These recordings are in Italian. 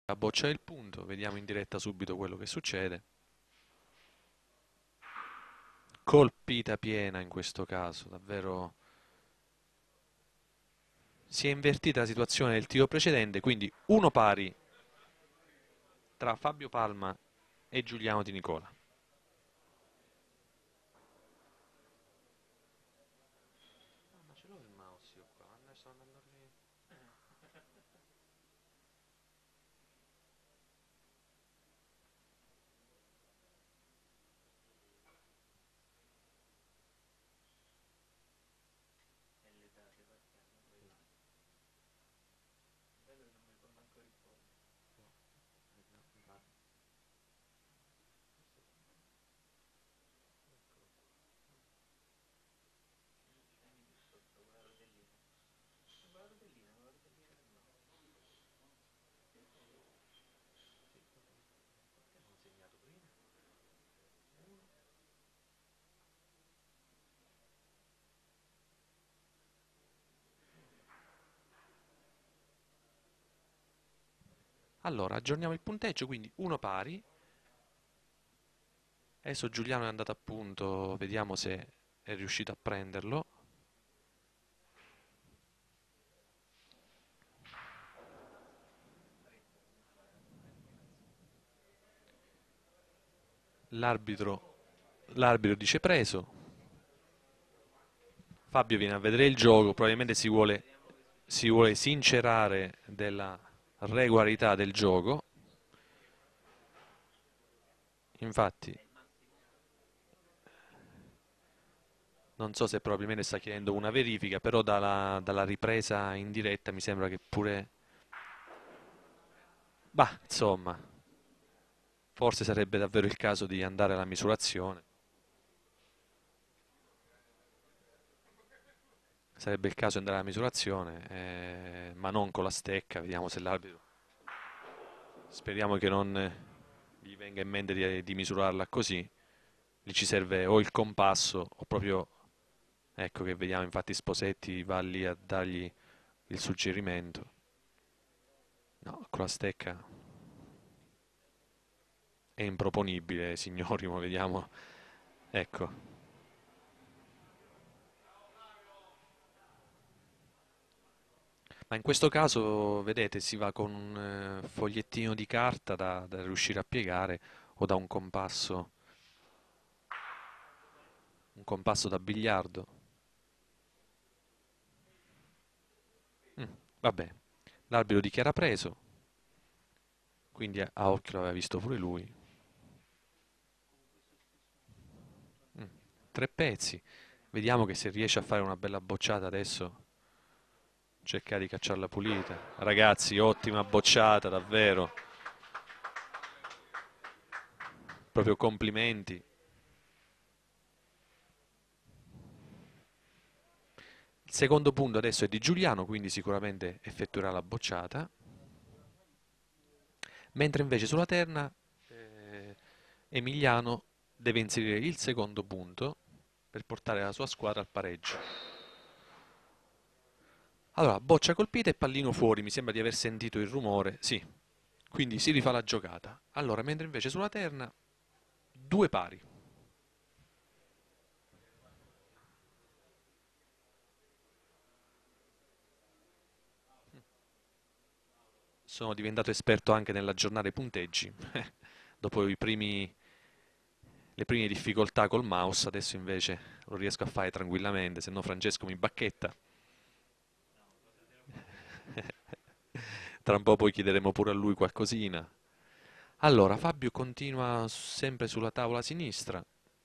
Boccia il punto, vediamo in diretta subito quello che succede. Colpita piena in questo caso, davvero si è invertita la situazione del tiro precedente, quindi uno pari tra Fabio Palma e Giuliano Di Nicola. Ma ce l'ho il mouse io qua, sto andando lì. Allora, aggiorniamo il punteggio, quindi uno pari. Adesso Giuliano è andato a punto, vediamo se è riuscito a prenderlo. L'arbitro dice preso. Fabio viene a vedere il gioco, probabilmente si vuole sincerare della regolarità del gioco. Infatti, non so se probabilmente sta chiedendo una verifica, però dalla ripresa in diretta mi sembra che pure... Bah, insomma, forse sarebbe davvero il caso di andare alla misurazione. Sarebbe il caso di andare alla misurazione, ma non con la stecca, vediamo se l'arbitro... Speriamo che non gli venga in mente di misurarla così. Lì ci serve o il compasso o proprio... Ecco che vediamo, infatti Sposetti va lì a dargli il suggerimento. No, con la stecca è improponibile, signori, ma vediamo. Ecco. Ma in questo caso, vedete, si va con un fogliettino di carta da riuscire a piegare o da un compasso da biliardo. Mm, vabbè, l'arbitro dichiara preso, quindi a occhio l'aveva visto pure lui. Mm, tre pezzi. Vediamo che se riesce a fare una bella bocciata adesso, cercare di cacciarla pulita. Ragazzi, ottima bocciata, davvero. Proprio complimenti. Il secondo punto adesso è di Giuliano, quindi sicuramente effettuerà la bocciata. Mentre invece sulla terna Emiliano deve inserire il secondo punto per portare la sua squadra al pareggio. Allora, boccia colpita e pallino fuori, mi sembra di aver sentito il rumore, sì, quindi si rifà la giocata. Allora, mentre invece sulla terna, due pari. Sono diventato esperto anche nell'aggiornare i punteggi. Dopo le prime difficoltà col mouse, adesso invece lo riesco a fare tranquillamente, se no Francesco mi bacchetta. Tra un po' poi chiederemo pure a lui qualcosina. Allora, Fabio continua sempre sulla tavola sinistra,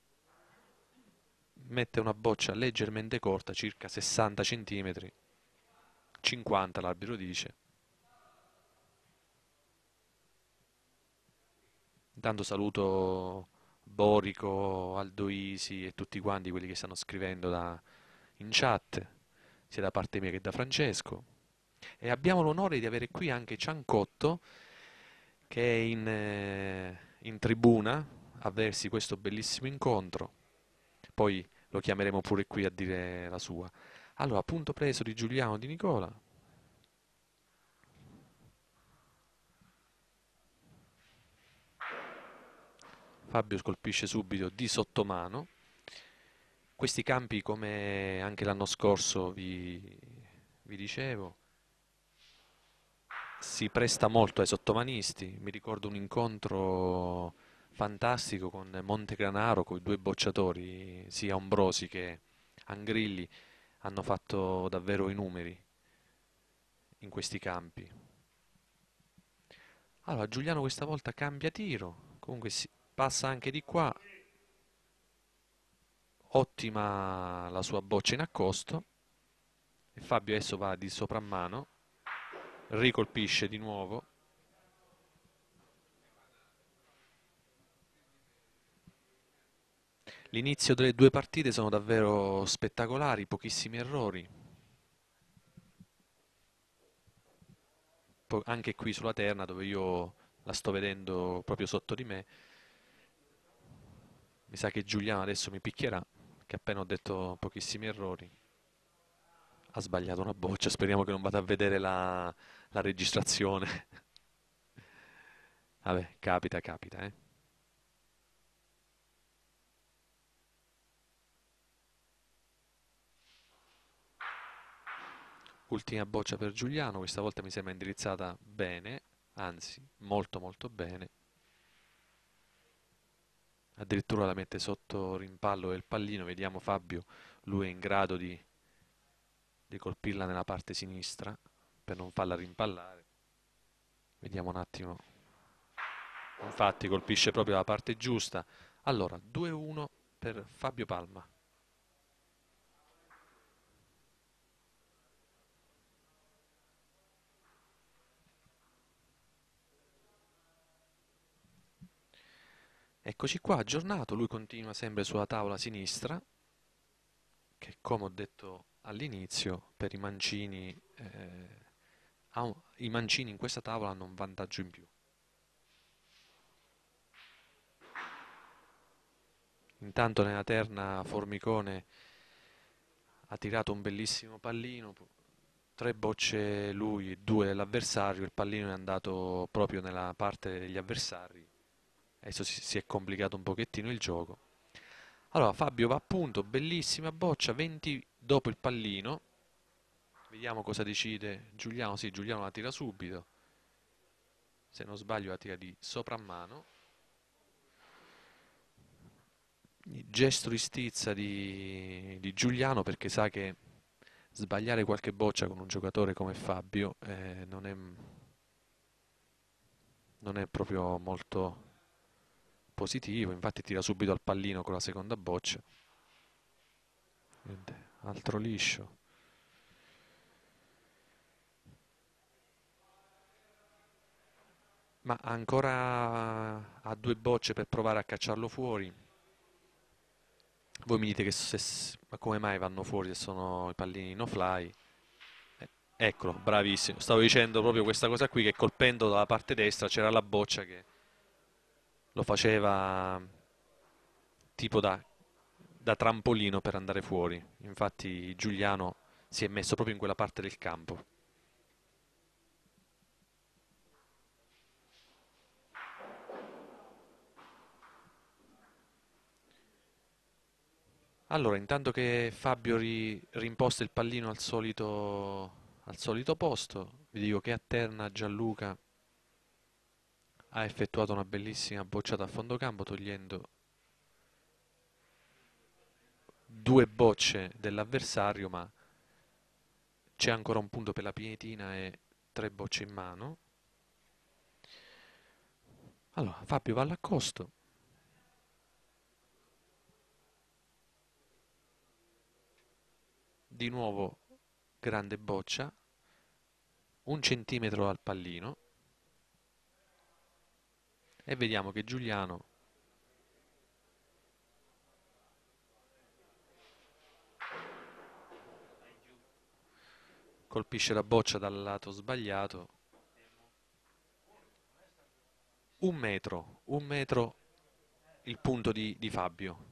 mette una boccia leggermente corta, circa 60 cm, 50 l'arbitro dice. Intanto saluto Borico, Aldo Isi e tutti quanti quelli che stanno scrivendo in chat, sia da parte mia che da Francesco. E abbiamo l'onore di avere qui anche Ciancotto, che è in tribuna a vedersi questo bellissimo incontro. Poi lo chiameremo pure qui a dire la sua. Allora, punto preso di Giuliano Di Nicola. Fabio colpisce subito di sottomano. Questi campi, come anche l'anno scorso vi dicevo, si presta molto ai sottomanisti. Mi ricordo un incontro fantastico con Montegranaro, con i due bocciatori, sia Ambrosi che Angrilli, hanno fatto davvero i numeri in questi campi. Allora, Giuliano questa volta cambia tiro, comunque passa anche di qua, ottima la sua boccia in accosto, e Fabio adesso va di soprammano, ricolpisce di nuovo. L'inizio delle due partite sono davvero spettacolari, pochissimi errori. Anche qui sulla terna, dove io la sto vedendo proprio sotto di me, mi sa che Giuliano adesso mi picchierà, che appena ho detto pochissimi errori. Ha sbagliato una boccia, speriamo che non vada a vedere la registrazione. Vabbè, capita, capita, eh. Ultima boccia per Giuliano, questa volta mi sembra indirizzata bene, anzi, molto molto bene. Addirittura la mette sotto rimpallo del pallino, vediamo Fabio, lui è in grado di colpirla nella parte sinistra per non farla rimpallare. Vediamo un attimo. Infatti colpisce proprio la parte giusta. Allora, 2-1 per Fabio Palma. Eccoci qua, aggiornato, lui continua sempre sulla tavola sinistra, che come ho detto all'inizio, per i mancini, i mancini in questa tavola hanno un vantaggio in più. Intanto nella terna Formicone ha tirato un bellissimo pallino, tre bocce lui e due l'avversario, il pallino è andato proprio nella parte degli avversari, adesso si è complicato un pochettino il gioco. Allora Fabio va a punto, bellissima boccia, 20 dopo il pallino, vediamo cosa decide Giuliano, sì Giuliano la tira subito, se non sbaglio la tira di soprammano. Gesto di stizza di Giuliano perché sa che sbagliare qualche boccia con un giocatore come Fabio non è proprio molto positivo, infatti tira subito al pallino con la seconda boccia. Niente, altro liscio. Ma ancora ha due bocce per provare a cacciarlo fuori. Voi mi dite che ma come mai vanno fuori se sono i pallini no fly? Eccolo, bravissimo. Stavo dicendo proprio questa cosa qui, che colpendo dalla parte destra c'era la boccia che lo faceva tipo da trampolino per andare fuori. Infatti Giuliano si è messo proprio in quella parte del campo. Allora, intanto che Fabio rimposta il pallino al solito posto, vi dico che a terna Gianluca ha effettuato una bellissima bocciata a fondo campo togliendo due bocce dell'avversario, ma c'è ancora un punto per la Pinetina e tre bocce in mano. Allora, Fabio va all'accosto, di nuovo grande boccia, un centimetro al pallino e vediamo che Giuliano colpisce la boccia dal lato sbagliato. Un metro il punto di Fabio.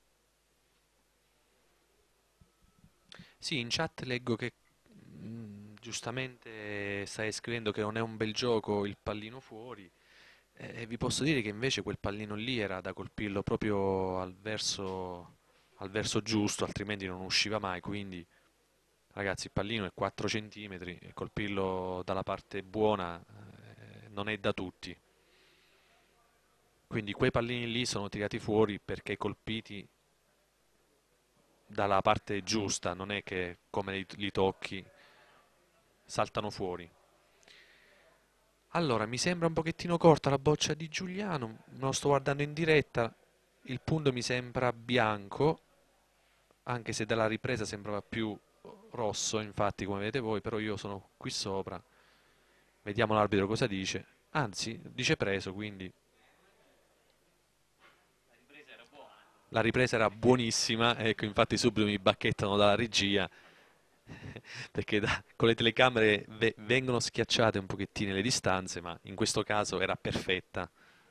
Sì, in chat leggo che Giustamente stai scrivendo che non è un bel gioco il pallino fuori, e vi posso dire che invece quel pallino lì era da colpirlo proprio al verso giusto, altrimenti non usciva mai. Quindi, ragazzi, il pallino è 4 centimetri e colpirlo dalla parte buona non è da tutti. Quindi quei pallini lì sono tirati fuori perché colpiti dalla parte giusta, non è che come li tocchi saltano fuori. Allora, mi sembra un pochettino corta la boccia di Giuliano, me lo sto guardando in diretta, il punto mi sembra bianco, anche se dalla ripresa sembrava più rosso, infatti, come vedete voi, però io sono qui sopra. Vediamo l'arbitro cosa dice. Anzi, dice preso, quindi la ripresa era buonissima, ecco, infatti subito mi bacchettano dalla regia, perché con le telecamere vengono schiacciate un pochettino le distanze, ma in questo caso era perfetta.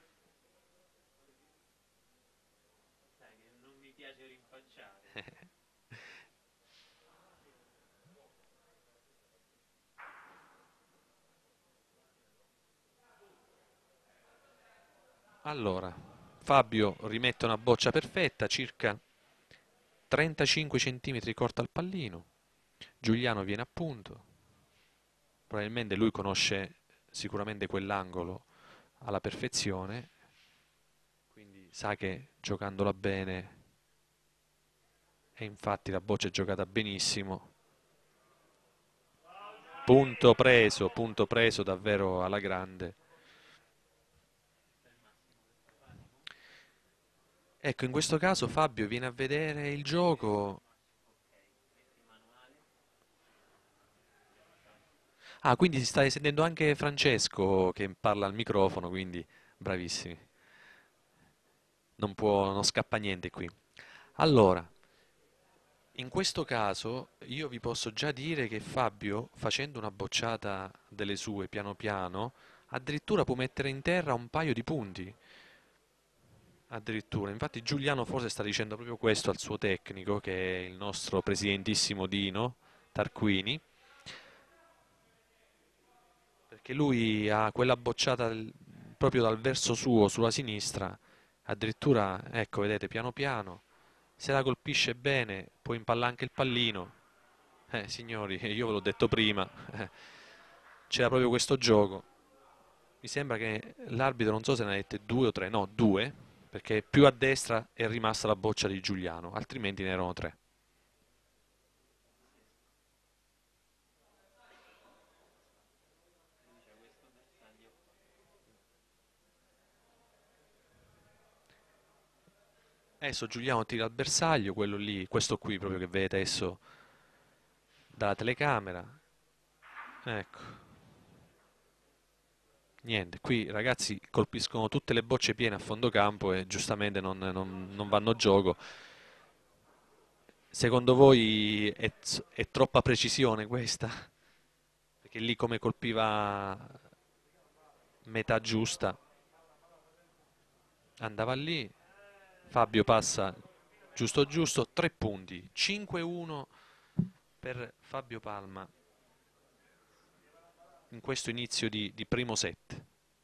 Allora, Fabio rimette una boccia perfetta, circa 35 centimetri corta al pallino. Giuliano viene a punto. Probabilmente lui conosce sicuramente quell'angolo alla perfezione, quindi sa che giocandola bene, e infatti la boccia è giocata benissimo. Punto preso davvero alla grande. Ecco, in questo caso Fabio viene a vedere il gioco. Ah, quindi si sta sentendo anche Francesco che parla al microfono, quindi bravissimi. Non scappa niente qui. Allora, in questo caso io vi posso già dire che Fabio, facendo una bocciata delle sue piano piano, addirittura può mettere in terra un paio di punti. Addirittura. Infatti Giuliano forse sta dicendo proprio questo al suo tecnico, che è il nostro presidentissimo Dino Tarquini, perché lui ha quella bocciata proprio dal verso suo, sulla sinistra, addirittura, ecco, vedete, piano piano, se la colpisce bene può impallare anche il pallino. Signori, io ve l'ho detto prima, c'era proprio questo gioco. Mi sembra che l'arbitro, non so se ne ha dette due o tre, no, due, perché più a destra è rimasta la boccia di Giuliano, altrimenti ne erano tre. Adesso Giuliano tira al bersaglio, quello lì, questo qui proprio che vedete adesso dalla telecamera. Ecco, niente, qui ragazzi colpiscono tutte le bocce piene a fondo campo e giustamente non vanno a gioco. Secondo voi è troppa precisione questa? Perché lì come colpiva metà giusta, andava lì, Fabio passa giusto giusto, 3 punti, 5-1 per Fabio Palma in questo inizio di primo set.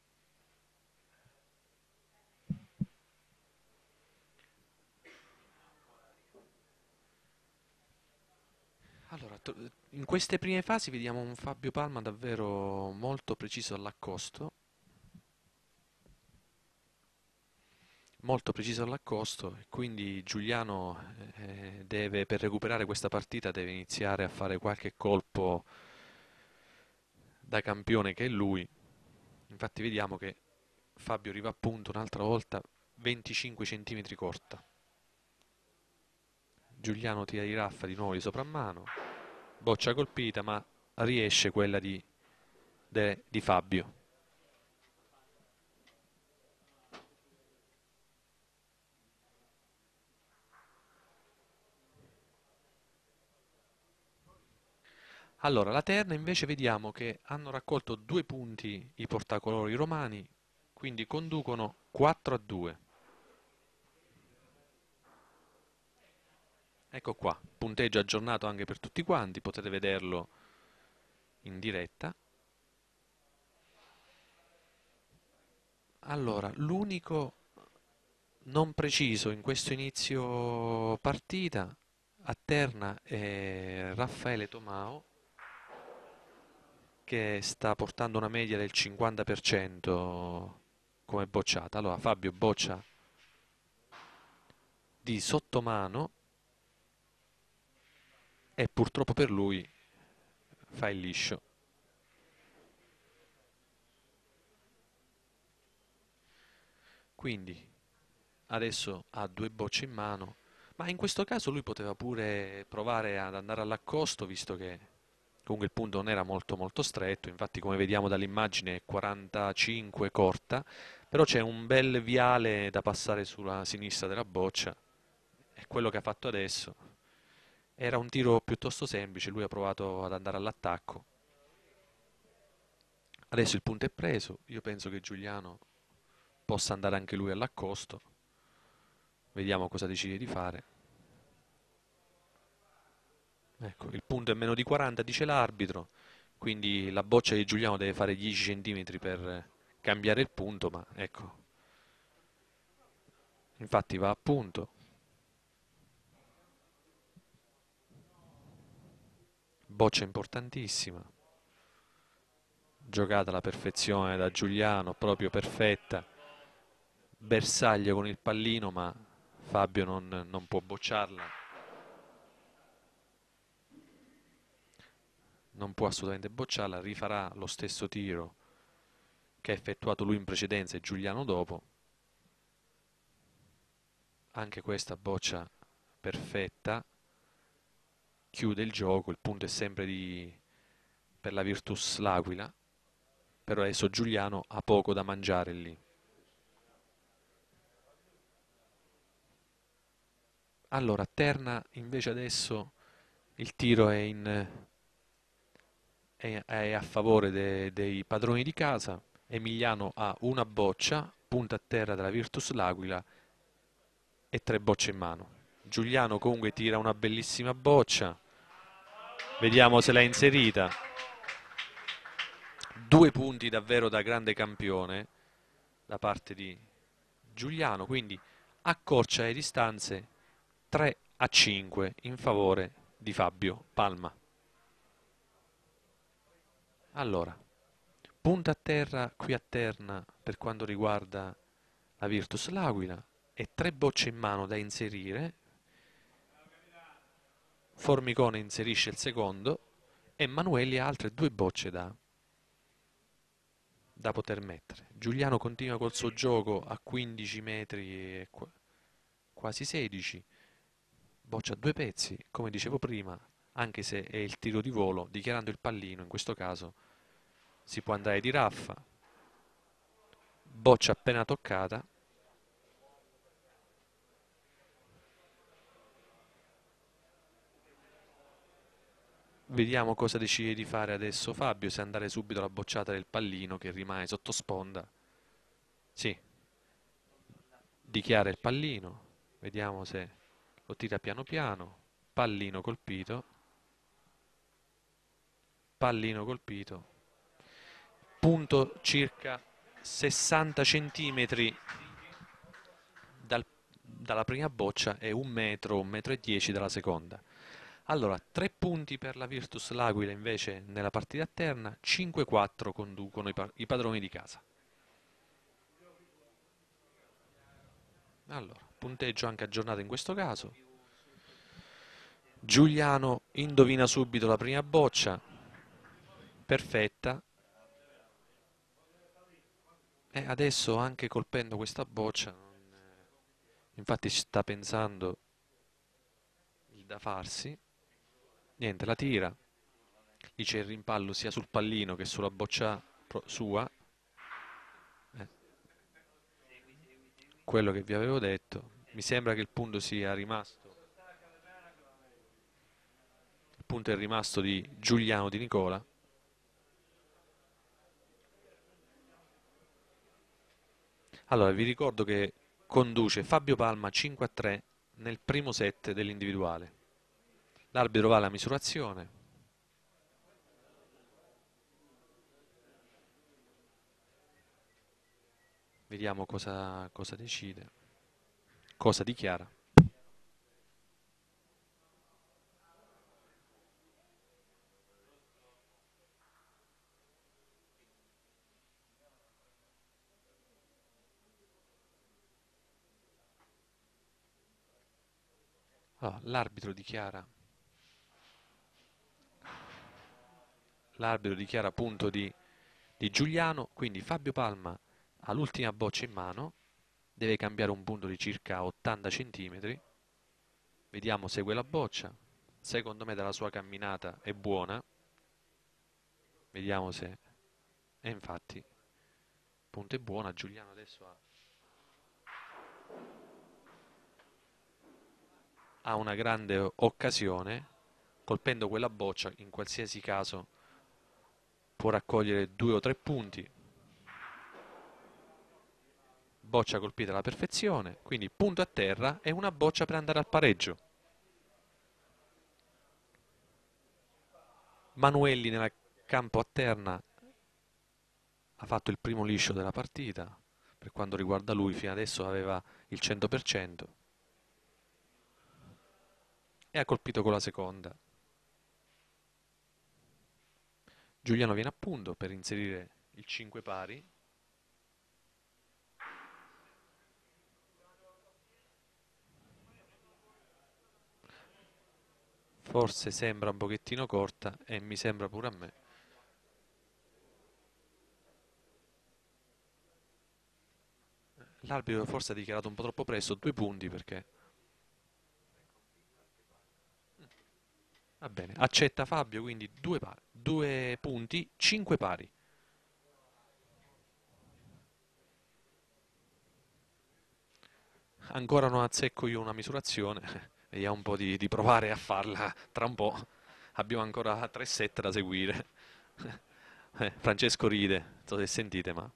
Allora, in queste prime fasi vediamo un Fabio Palma davvero molto preciso all'accosto, e quindi Giuliano deve, per recuperare questa partita, deve iniziare a fare qualche colpo da campione che è lui. Infatti vediamo che Fabio arriva a punto un'altra volta 25 centimetri corta. Giuliano tira di raffa di nuovo di soprammano, boccia colpita ma riesce quella di Fabio. Allora, la terna invece vediamo che hanno raccolto 2 punti i portacolori romani, quindi conducono 4-2. Ecco qua, punteggio aggiornato anche per tutti quanti, potete vederlo in diretta. Allora, l'unico non preciso in questo inizio partita a terna è Raffaele Tomao, che sta portando una media del 50% come bocciata. Allora, Fabio boccia di sottomano e purtroppo per lui fa il liscio. Quindi adesso ha due bocce in mano, ma in questo caso lui poteva pure provare ad andare all'accosto, visto che comunque il punto non era molto molto stretto. Infatti, come vediamo dall'immagine, è 45 corta, però c'è un bel viale da passare sulla sinistra della boccia, è quello che ha fatto adesso. Era un tiro piuttosto semplice, lui ha provato ad andare all'attacco. Adesso il punto è preso, io penso che Giuliano possa andare anche lui all'accosto. Vediamo cosa decide di fare. Ecco, il punto è meno di 40, dice l'arbitro, quindi la boccia di Giuliano deve fare 10 centimetri per cambiare il punto, ma ecco, infatti va a punto. Boccia importantissima, giocata alla perfezione da Giuliano, proprio perfetta. Bersaglio con il pallino, ma Fabio non può bocciarla. Non può assolutamente bocciarla, rifarà lo stesso tiro che ha effettuato lui in precedenza e Giuliano dopo. Anche questa boccia perfetta, chiude il gioco, il punto è sempre per la Virtus L'Aquila, però adesso Giuliano ha poco da mangiare lì. Allora, a terna invece adesso il tiro è a favore dei padroni di casa. Emiliano ha una boccia, punta a terra della Virtus L'Aquila e tre bocce in mano. Giuliano comunque tira una bellissima boccia, vediamo se l'ha inserita. Due punti davvero da grande campione da parte di Giuliano, quindi accorcia le distanze 3-5 in favore di Fabio Palma. Allora, punta a terra qui a Terna per quanto riguarda la Virtus L'Aquila e tre bocce in mano da inserire. Formicone inserisce il secondo e Manueli ha altre due bocce da poter mettere. Giuliano continua col suo gioco a 15 metri e quasi 16, boccia a due pezzi, come dicevo prima, anche se è il tiro di volo, dichiarando il pallino, in questo caso si può andare di raffa, boccia appena toccata. Vediamo cosa decide di fare adesso Fabio, se andare subito alla bocciata del pallino che rimane sotto sponda. Sì, dichiara il pallino, vediamo se lo tira piano piano, pallino colpito, punto circa 60 centimetri dalla prima boccia e un metro e 10 dalla seconda. Allora, 3 punti per la Virtus L'Aquila invece nella partita a terna, 5-4 conducono i padroni di casa. Allora, punteggio anche aggiornato in questo caso. Giuliano indovina subito la prima boccia, perfetta, e adesso anche colpendo questa boccia, infatti ci sta pensando il da farsi, niente, la tira, lì c'è il rimpallo sia sul pallino che sulla boccia sua, eh, quello che vi avevo detto. Mi sembra che il punto sia rimasto, il punto è rimasto di Giuliano Di Nicola. Allora, vi ricordo che conduce Fabio Palma 5-3 nel primo set dell'individuale. L'arbitro va alla misurazione. Vediamo cosa decide, cosa dichiara. Allora, l'arbitro dichiara punto di Giuliano, quindi Fabio Palma ha l'ultima boccia in mano, deve cambiare un punto di circa 80 centimetri. Vediamo, segue la boccia. Secondo me dalla sua camminata è buona. Vediamo se... E infatti, il punto è buona. Giuliano adesso ha una grande occasione. Colpendo quella boccia, in qualsiasi caso, può raccogliere 2 o 3 punti. Boccia colpita alla perfezione, quindi punto a terra e una boccia per andare al pareggio. Manuelli nel campo a terna ha fatto il primo liscio della partita. Per quanto riguarda lui, fino adesso aveva il 100% e ha colpito con la seconda. Giuliano viene a punto per inserire il 5 pari. Forse sembra un pochettino corta e mi sembra pure a me. L'arbitro forse ha dichiarato un po' troppo presto 2 punti perché... Va bene, accetta Fabio, quindi 2 punti, 5 pari. Ancora non azzecco io una misurazione, vediamo un po' di provare a farla tra un po'. Abbiamo ancora 3 set da seguire. Francesco ride, non so se sentite, ma...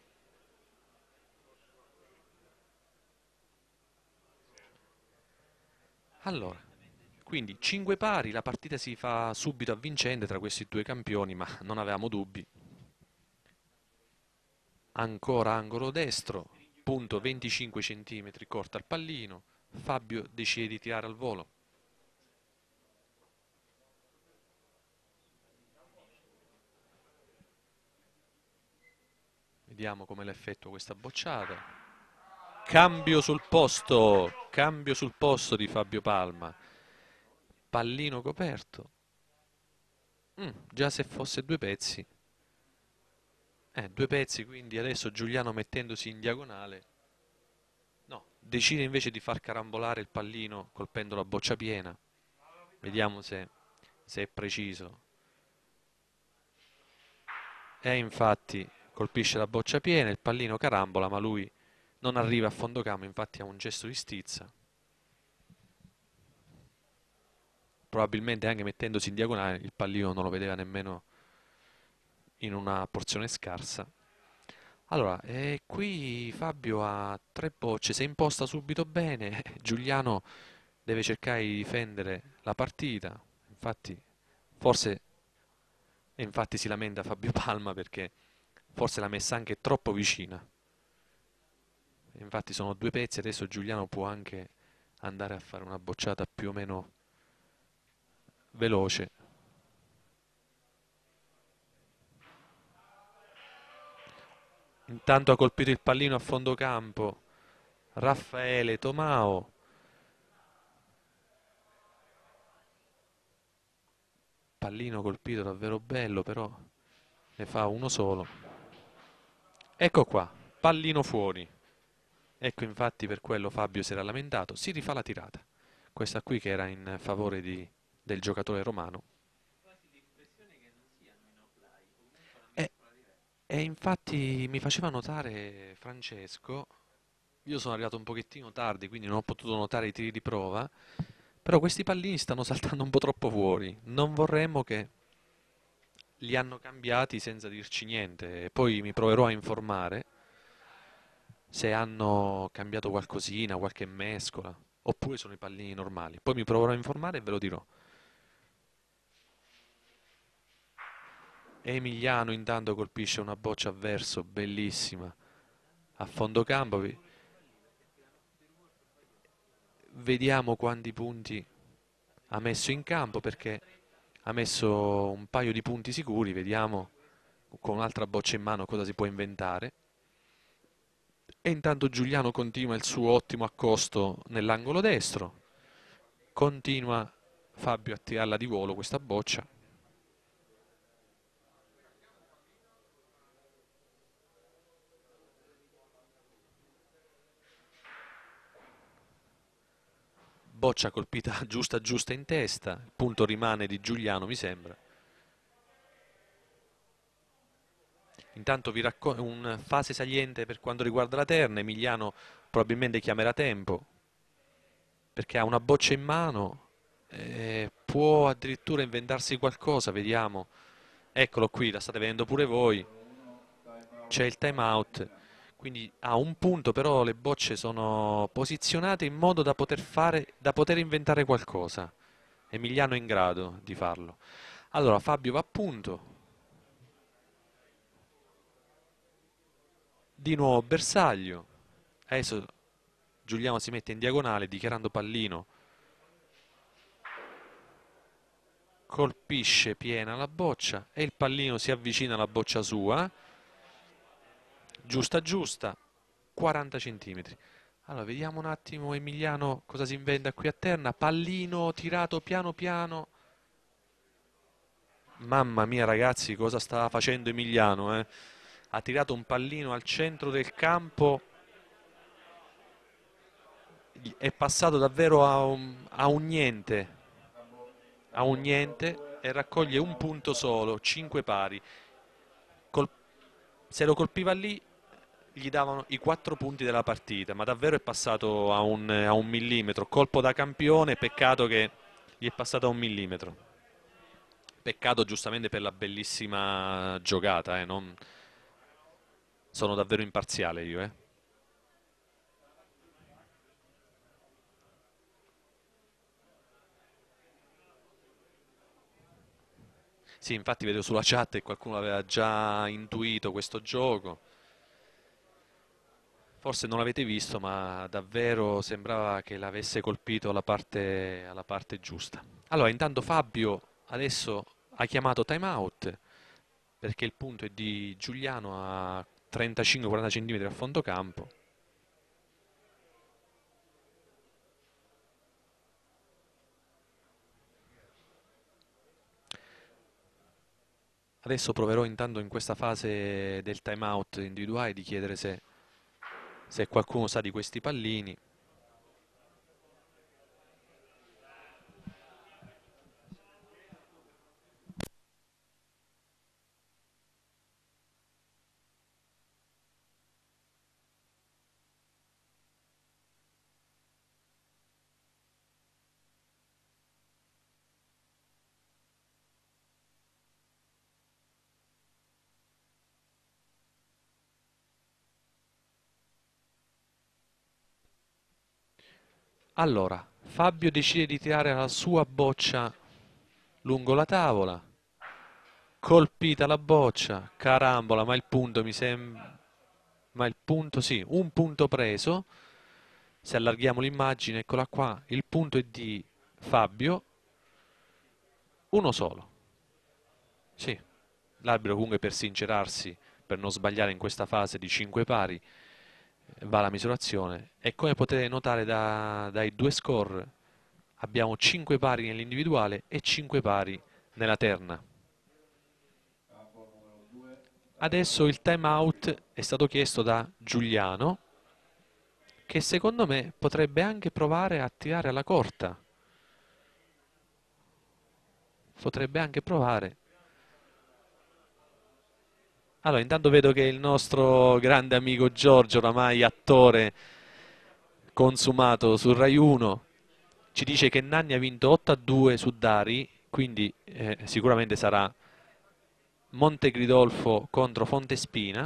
Allora, quindi 5 pari, la partita si fa subito a vincente tra questi due campioni, ma non avevamo dubbi. Ancora angolo destro, punto 25 centimetri, corta il pallino. Fabio decide di tirare al volo. Vediamo come l'effettua questa bocciata. Cambio sul posto di Fabio Palma. Pallino coperto. Già se fosse 2 pezzi. 2 pezzi, quindi adesso Giuliano mettendosi in diagonale. No, decide invece di far carambolare il pallino colpendo la boccia piena. Vediamo se è preciso. E infatti colpisce la boccia piena, il pallino carambola, ma lui non arriva a fondo campo, infatti ha un gesto di stizza. Probabilmente anche mettendosi in diagonale il pallino non lo vedeva nemmeno in una porzione scarsa. Allora, qui Fabio ha 3 bocce, si è imposta subito bene, Giuliano deve cercare di difendere la partita, infatti forse e infatti si lamenta Fabio Palma perché forse l'ha messa anche troppo vicina. Infatti sono 2 pezzi, adesso Giuliano può anche andare a fare una bocciata più o meno veloce. Intanto ha colpito il pallino a fondo campo Raffaele Tomao. Pallino colpito davvero bello, però ne fa uno solo. Ecco qua, pallino fuori. Ecco infatti per quello Fabio si era lamentato. Si rifà la tirata. Questa qui che era in favore del giocatore romano. E, e infatti mi faceva notare Francesco, io sono arrivato un pochettino tardi, quindi non ho potuto notare i tiri di prova, però questi pallini stanno saltando un po' troppo fuori. Non vorremmo che li hanno cambiati senza dirci niente. Poi mi proverò a informare se hanno cambiato qualcosina, qualche mescola, oppure sono i pallini normali. Poi mi proverò a informare e ve lo dirò. Emiliano intanto colpisce una boccia a verso, bellissima. a fondo campo. Vediamo quanti punti ha messo in campo, perché ha messo un paio di punti sicuri. Vediamo con un'altra boccia in mano cosa si può inventare. E intanto Giuliano continua il suo ottimo accosto nell'angolo destro. Continua Fabio a tirarla di volo questa boccia. Boccia colpita giusta giusta in testa. Il punto rimane di Giuliano, mi sembra. Intanto vi racconto una fase saliente per quanto riguarda la terna. Emiliano probabilmente chiamerà tempo, perché ha una boccia in mano, può addirittura inventarsi qualcosa, vediamo. Eccolo qui, la state vedendo pure voi, c'è il time out, quindi ha un punto, però le bocce sono posizionate in modo da poter fare, da poter inventare qualcosa. Emiliano è in grado di farlo. Allora Fabio va a punto, di nuovo bersaglio, adesso Giuliano si mette in diagonale dichiarando pallino, colpisce piena la boccia e il pallino si avvicina alla boccia sua, giusta giusta, 40 centimetri. Allora vediamo un attimo Emiliano cosa si inventa qui a terra, pallino tirato piano piano. Mamma mia ragazzi, cosa stava facendo Emiliano, eh? Ha tirato un pallino al centro del campo, è passato davvero a un niente e raccoglie un punto solo, 5 pari. Col- Se lo colpiva lì gli davano i 4 punti della partita, ma davvero è passato a un millimetro. Colpo da campione, peccato che gli è passato a un millimetro. Peccato giustamente per la bellissima giocata, sono davvero imparziale io. Sì, infatti vedo sulla chat che qualcuno aveva già intuito questo gioco. Forse non l'avete visto, ma davvero sembrava che l'avesse colpito alla parte giusta. Allora, intanto Fabio adesso ha chiamato timeout perché il punto è di Giuliano a 35-40 cm a fondo campo. Adesso proverò intanto in questa fase del timeout individuale di chiedere se qualcuno sa di questi pallini. Allora, Fabio decide di tirare la sua boccia lungo la tavola, colpita la boccia, carambola, ma il punto mi sembra... Ma il punto sì, un punto preso, se allarghiamo l'immagine, eccola qua, il punto è di Fabio, uno solo. Sì, l'arbitro comunque per sincerarsi, per non sbagliare in questa fase di 5 pari, va alla misurazione e come potete notare dai due score abbiamo 5 pari nell'individuale e 5 pari nella terna. Adesso il time out è stato chiesto da Giuliano, che secondo me potrebbe anche provare a tirare alla corta. Potrebbe anche provare. Allora, intanto vedo che il nostro grande amico Giorgio, oramai attore consumato su Rai 1, ci dice che Nanni ha vinto 8-2 su Dari, quindi sicuramente sarà Montegridolfo contro Fontespina.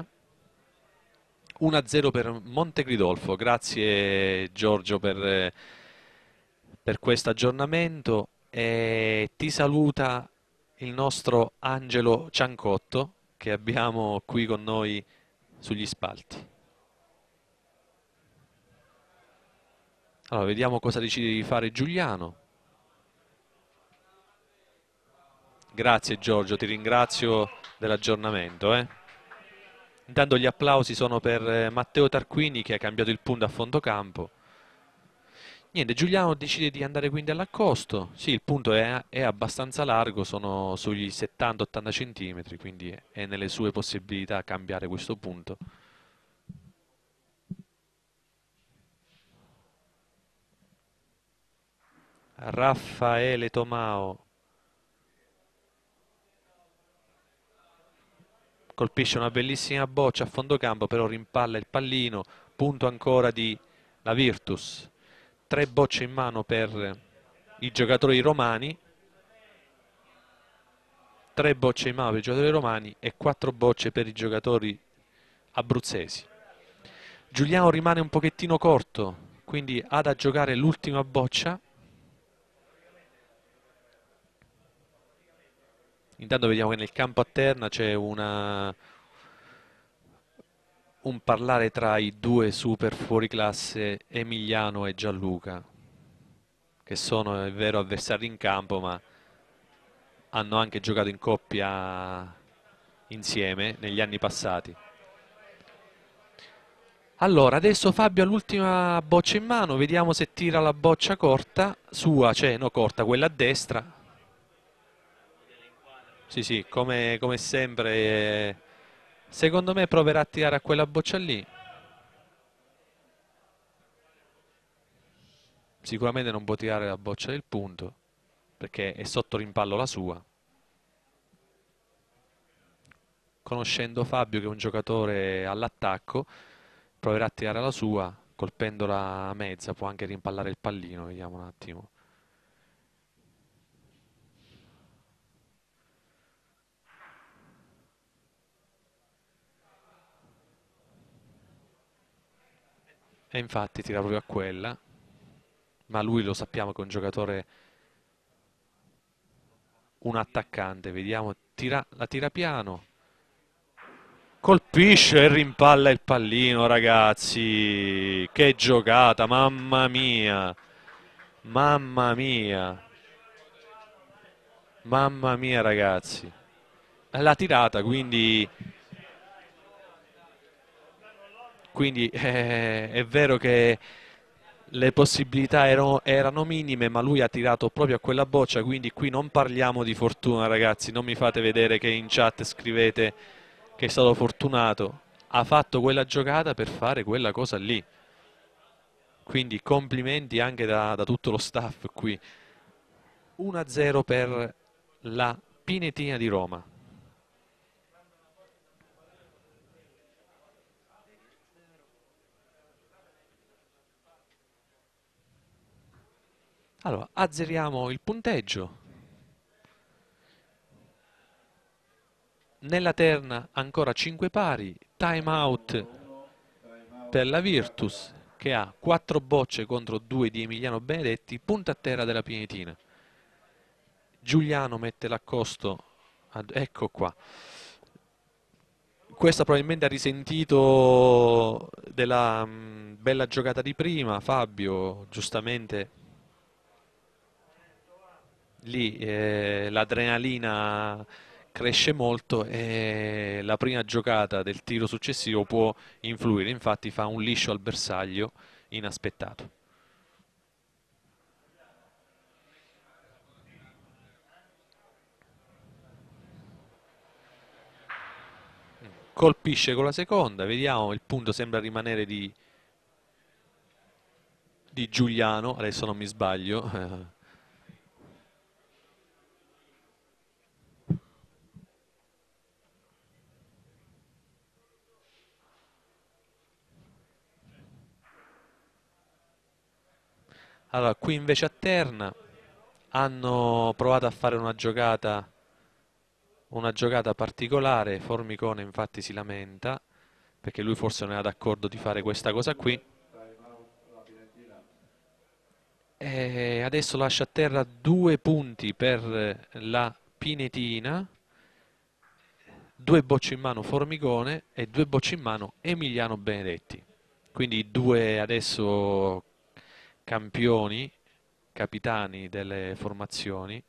1-0 per Montegridolfo, grazie Giorgio per questo aggiornamento e ti saluta il nostro Angelo Ciancotto che abbiamo qui con noi sugli spalti. Allora, vediamo cosa decide di fare Giuliano. Grazie Giorgio, ti ringrazio dell'aggiornamento. Intanto gli applausi sono per Matteo Tarquini che ha cambiato il punto a fondo campo. Niente, Giuliano decide di andare quindi all'accosto. Sì, il punto è abbastanza largo, sono sugli 70-80 cm, quindi è nelle sue possibilità cambiare questo punto. Raffaele Tomao colpisce una bellissima boccia a fondo campo, però rimpalla il pallino, punto ancora di la Virtus. 3 bocce in mano per i giocatori romani, 3 bocce in mano per i giocatori romani e 4 bocce per i giocatori abruzzesi. Giuliano rimane un pochettino corto, quindi ha da giocare l'ultima boccia. Intanto vediamo che nel campo a terna c'è un parlare tra i due super fuoriclasse Emiliano e Gianluca, che sono, è vero, avversari in campo, ma hanno anche giocato in coppia insieme negli anni passati. Allora, adesso Fabio ha l'ultima boccia in mano, vediamo se tira la boccia corta, sua, cioè no corta, quella a destra. Sì, sì, come sempre, secondo me proverà a tirare a quella boccia lì. Sicuramente non può tirare la boccia del punto, perché è sotto rimpallo la sua. Conoscendo Fabio che è un giocatore all'attacco, proverà a tirare la sua, colpendola a mezza, può anche rimpallare il pallino, vediamo un attimo. E infatti tira proprio a quella, ma lui lo sappiamo che è un giocatore, un attaccante, vediamo, la tira piano, colpisce e rimpalla il pallino, ragazzi, che giocata, mamma mia, mamma mia, mamma mia ragazzi. L'ha tirata, quindi è vero che le possibilità erano minime, ma lui ha tirato proprio a quella boccia, quindi qui non parliamo di fortuna, ragazzi, non mi fate vedere che in chat scrivete che è stato fortunato, ha fatto quella giocata per fare quella cosa lì. Quindi complimenti anche da tutto lo staff qui. 1-0 per la Pinetina di Roma. Allora, azzeriamo il punteggio. Nella terna ancora 5 pari, time out per la Virtus che ha 4 bocce contro 2 di Emiliano Benedetti, punta a terra della Pinetina. Giuliano mette l'accosto, ecco qua. Questa probabilmente ha risentito della bella giocata di prima, Fabio giustamente lì l'adrenalina cresce molto e la prima giocata del tiro successivo può influire, infatti fa un liscio al bersaglio inaspettato. Colpisce con la seconda, vediamo, il punto sembra rimanere di Giuliano, adesso non mi sbaglio. Allora, qui invece a terna hanno provato a fare una giocata particolare, Formicone infatti si lamenta, perché lui forse non era d'accordo di fare questa cosa qui. E adesso lascia a terra 2 punti per la Pinetina, 2 bocce in mano Formicone e 2 bocce in mano Emiliano Benedetti. Quindi i due adesso campioni, capitani delle formazioni,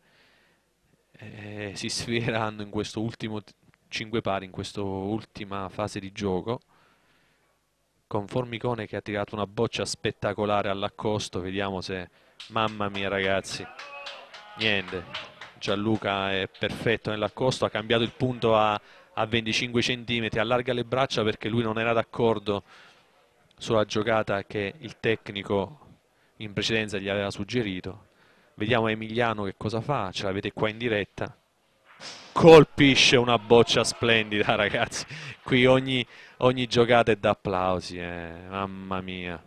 si sfieranno in questo ultimo 5 pari, in questa ultima fase di gioco, con Formicone che ha tirato una boccia spettacolare all'accosto. Vediamo se... Mamma mia ragazzi, niente, Gianluca è perfetto nell'accosto, ha cambiato il punto a 25 centimetri, allarga le braccia perché lui non era d'accordo sulla giocata che il tecnico in precedenza gli aveva suggerito. Vediamo Emiliano che cosa fa, ce l'avete qua in diretta. Colpisce una boccia splendida ragazzi, qui ogni giocata è da applausi, mamma mia.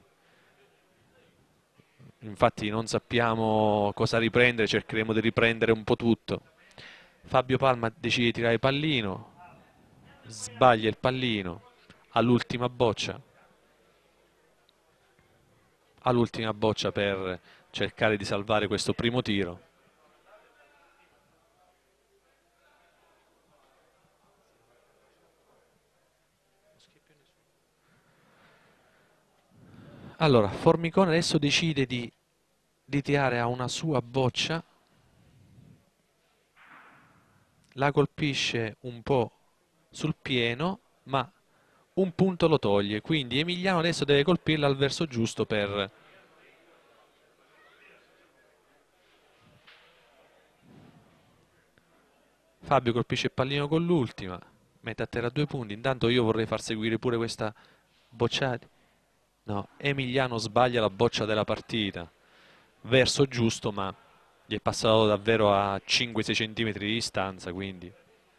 Infatti non sappiamo cosa riprendere, cercheremo di riprendere un po' tutto. Fabio Palma decide di tirare il pallino, sbaglia il pallino all'ultima boccia per cercare di salvare questo primo tiro. Allora, Formicone adesso decide di tirare a una sua boccia, la colpisce un po' sul pieno, ma un punto lo toglie, quindi Emiliano adesso deve colpirla al verso giusto per... Fabio colpisce il pallino con l'ultima, mette a terra 2 punti, intanto io vorrei far seguire pure questa bocciata. No, Emiliano sbaglia la boccia della partita, verso giusto, ma gli è passato davvero a 5-6 cm di distanza, quindi...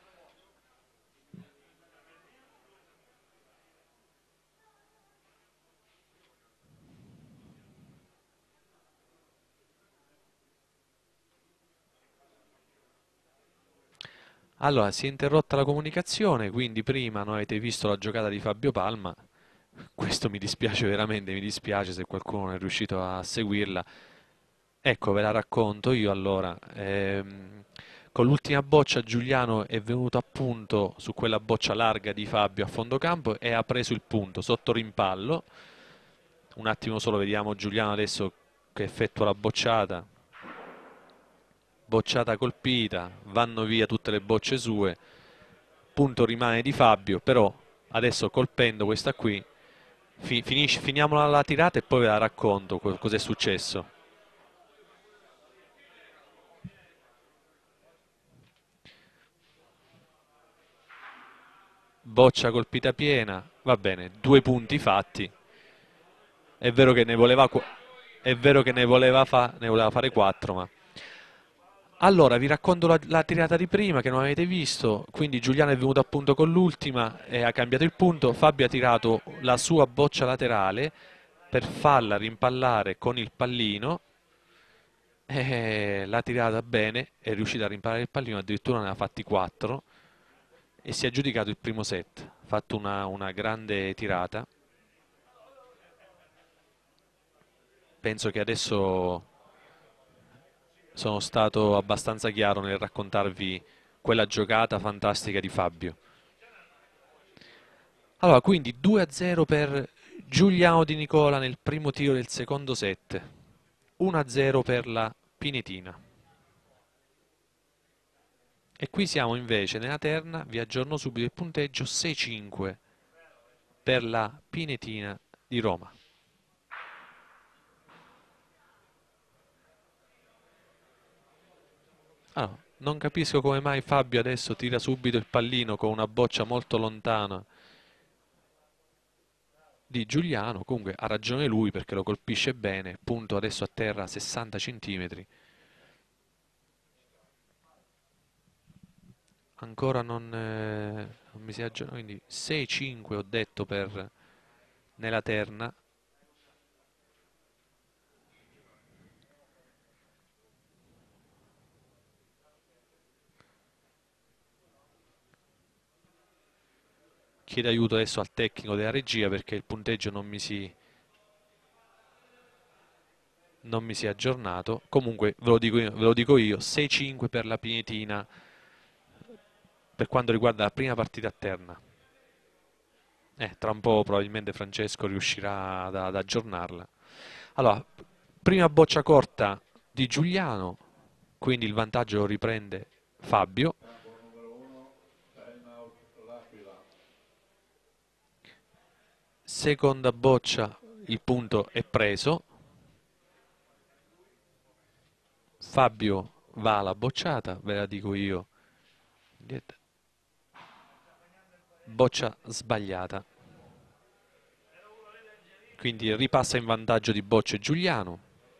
Allora, si è interrotta la comunicazione, quindi prima non avete visto la giocata di Fabio Palma. Questo mi dispiace veramente, mi dispiace se qualcuno non è riuscito a seguirla. Ecco, ve la racconto io allora. Con l'ultima boccia Giuliano è venuto a punto su quella boccia larga di Fabio a fondo campo e ha preso il punto sotto rimpallo. Un attimo solo, vediamo Giuliano adesso che effettua la bocciata. Bocciata colpita, vanno via tutte le bocce sue. Punto rimane di Fabio, però adesso colpendo questa qui finiamo la tirata e poi ve la racconto cos'è successo. Boccia colpita piena, va bene, 2 punti fatti. È vero che ne voleva, è vero che ne voleva fare 4, ma... Allora, vi racconto la tirata di prima che non avete visto, quindi Giuliano è venuto a punto con l'ultima e ha cambiato il punto, Fabio ha tirato la sua boccia laterale per farla rimpallare con il pallino, l'ha tirata bene, è riuscito a rimpallare il pallino, addirittura ne ha fatti 4 e si è aggiudicato il primo set, ha fatto una grande tirata. Penso che adesso sono stato abbastanza chiaro nel raccontarvi quella giocata fantastica di Fabio. Allora, quindi 2-0 per Giuliano Di Nicola nel primo tiro del secondo set, 1-0 per la Pinetina. E qui siamo invece nella terna, vi aggiorno subito il punteggio, 6-5 per la Pinetina di Roma. Allora, non capisco come mai Fabio adesso tira subito il pallino con una boccia molto lontana di Giuliano, comunque ha ragione lui perché lo colpisce bene, punto adesso a terra a 60 cm. Ancora non mi si è aggiornato, quindi 6-5 ho detto per nella terna. Chiedo aiuto adesso al tecnico della regia perché il punteggio non mi si è aggiornato. Comunque ve lo dico io, 6-5 per la Pinetina per quanto riguarda la prima partita a terna. Tra un po' probabilmente Francesco riuscirà ad aggiornarla. Allora, Prima boccia corta di Giuliano, quindi il vantaggio lo riprende Fabio. Seconda boccia, il punto è preso. Fabio va alla bocciata, ve la dico io. Boccia sbagliata. Quindi ripassa in vantaggio di Boccia e Giuliano.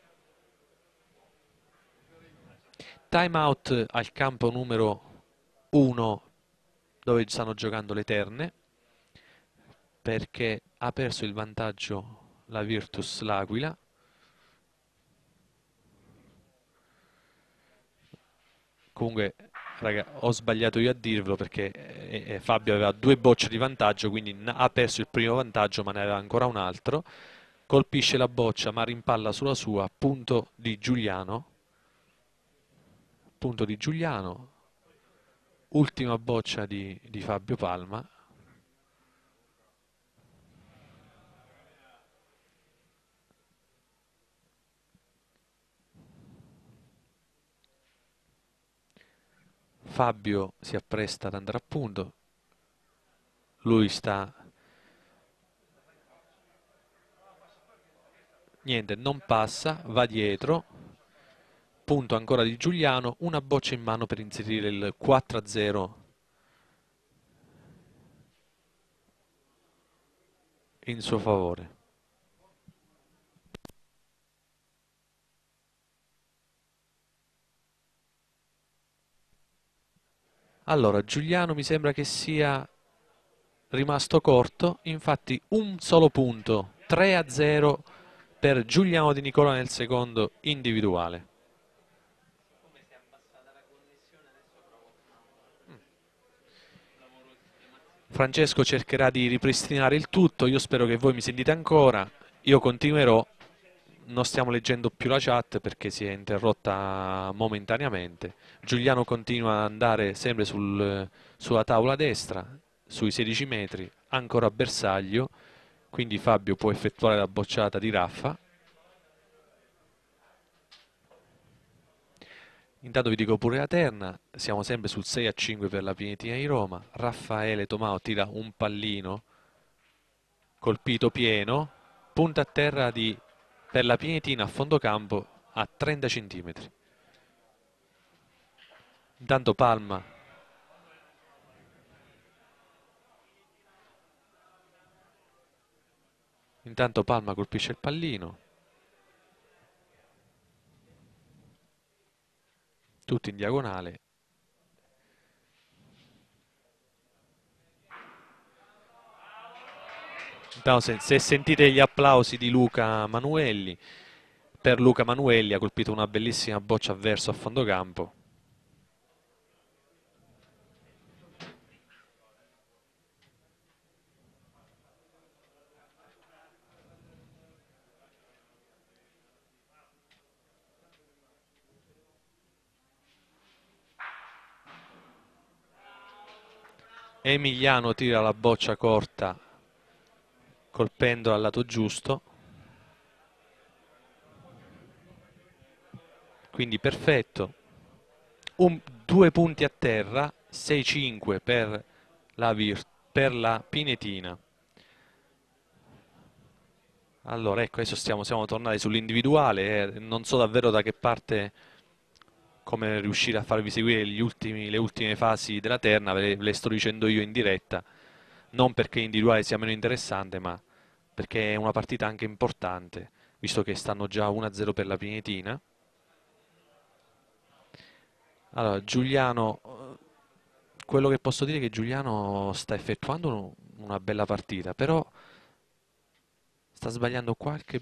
Time out al campo numero 1 dove stanno giocando le terne, perché ha perso il vantaggio la Virtus L'Aquila. Comunque, raga, ho sbagliato io a dirvelo perché Fabio aveva 2 bocce di vantaggio, quindi ha perso il primo vantaggio, ma ne aveva ancora un altro. Colpisce la boccia, ma rimpalla sulla sua, punto di Giuliano. Punto di Giuliano. Ultima boccia di Fabio Palma. Fabio si appresta ad andare a punto. Lui sta... Niente, non passa, va dietro. Punto ancora di Giuliano, una boccia in mano per inserire il 4-0 in suo favore. Allora, Giuliano mi sembra che sia rimasto corto, infatti un solo punto, 3-0 per Giuliano Di Nicola nel secondo individuale. Francesco cercherà di ripristinare il tutto, io spero che voi mi sentite ancora, io continuerò, non stiamo leggendo più la chat perché si è interrotta momentaneamente. Giuliano continua ad andare sempre sulla tavola destra, sui 16 metri, ancora a bersaglio, quindi Fabio può effettuare la bocciata di Raffa. Intanto vi dico pure la terna, siamo sempre sul 6-5 per la Pinetina di Roma. Raffaele Tomao tira un pallino colpito pieno, punta a terra per la Pinetina a fondo campo a 30 cm. Intanto Palma colpisce il pallino. Tutto in diagonale. Intanto se sentite gli applausi di Luca Manuelli, per Luca Manuelli ha colpito una bellissima boccia a verso a fondo campo. Emiliano tira la boccia corta colpendo al lato giusto, quindi perfetto. 2 punti a terra, 6-5 per la Pinetina. Allora, ecco, adesso siamo tornati sull'individuale, non so davvero da che parte, come riuscire a farvi seguire le ultime fasi della terna, ve le sto dicendo io in diretta, non perché l'individuale sia meno interessante, ma perché è una partita anche importante, visto che stanno già 1-0 per la Pinetina. Allora, Giuliano, quello che posso dire è che Giuliano sta effettuando una bella partita, però sta sbagliando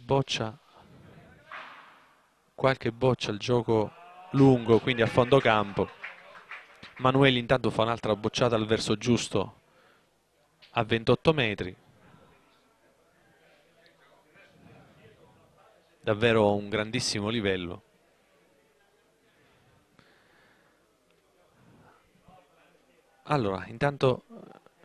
qualche boccia al gioco lungo, quindi a fondo campo. Manueli intanto fa un'altra bocciata al verso giusto a 28 metri. Davvero un grandissimo livello. Allora, intanto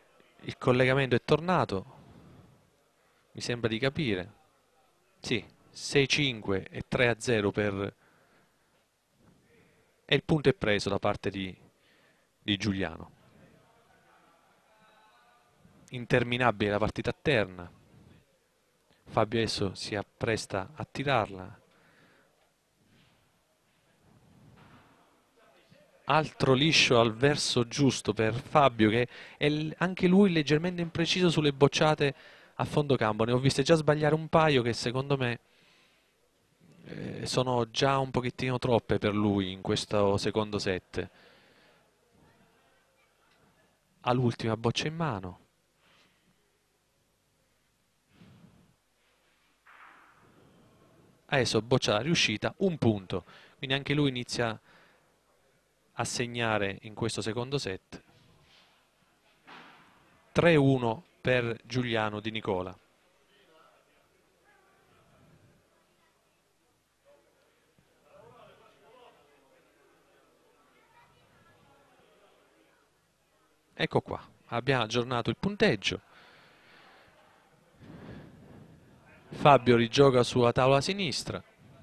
il collegamento è tornato, mi sembra di capire. Sì, 6-5 e 3-0 per... e il punto è preso da parte di Giuliano. Interminabile la partita a terna. Fabio adesso si appresta a tirarla. Altro liscio al verso giusto per Fabio, che è anche lui leggermente impreciso sulle bocciate a fondo campo. Ne ho viste già sbagliare un paio che secondo me sono già un pochettino troppe per lui in questo secondo set. Ha l'ultima boccia in mano. Adesso boccia la riuscita, un punto. Quindi anche lui inizia a segnare in questo secondo set. 3-1 per Giuliano Di Nicola. Ecco qua, abbiamo aggiornato il punteggio. Fabio rigioca sulla tavola sinistra.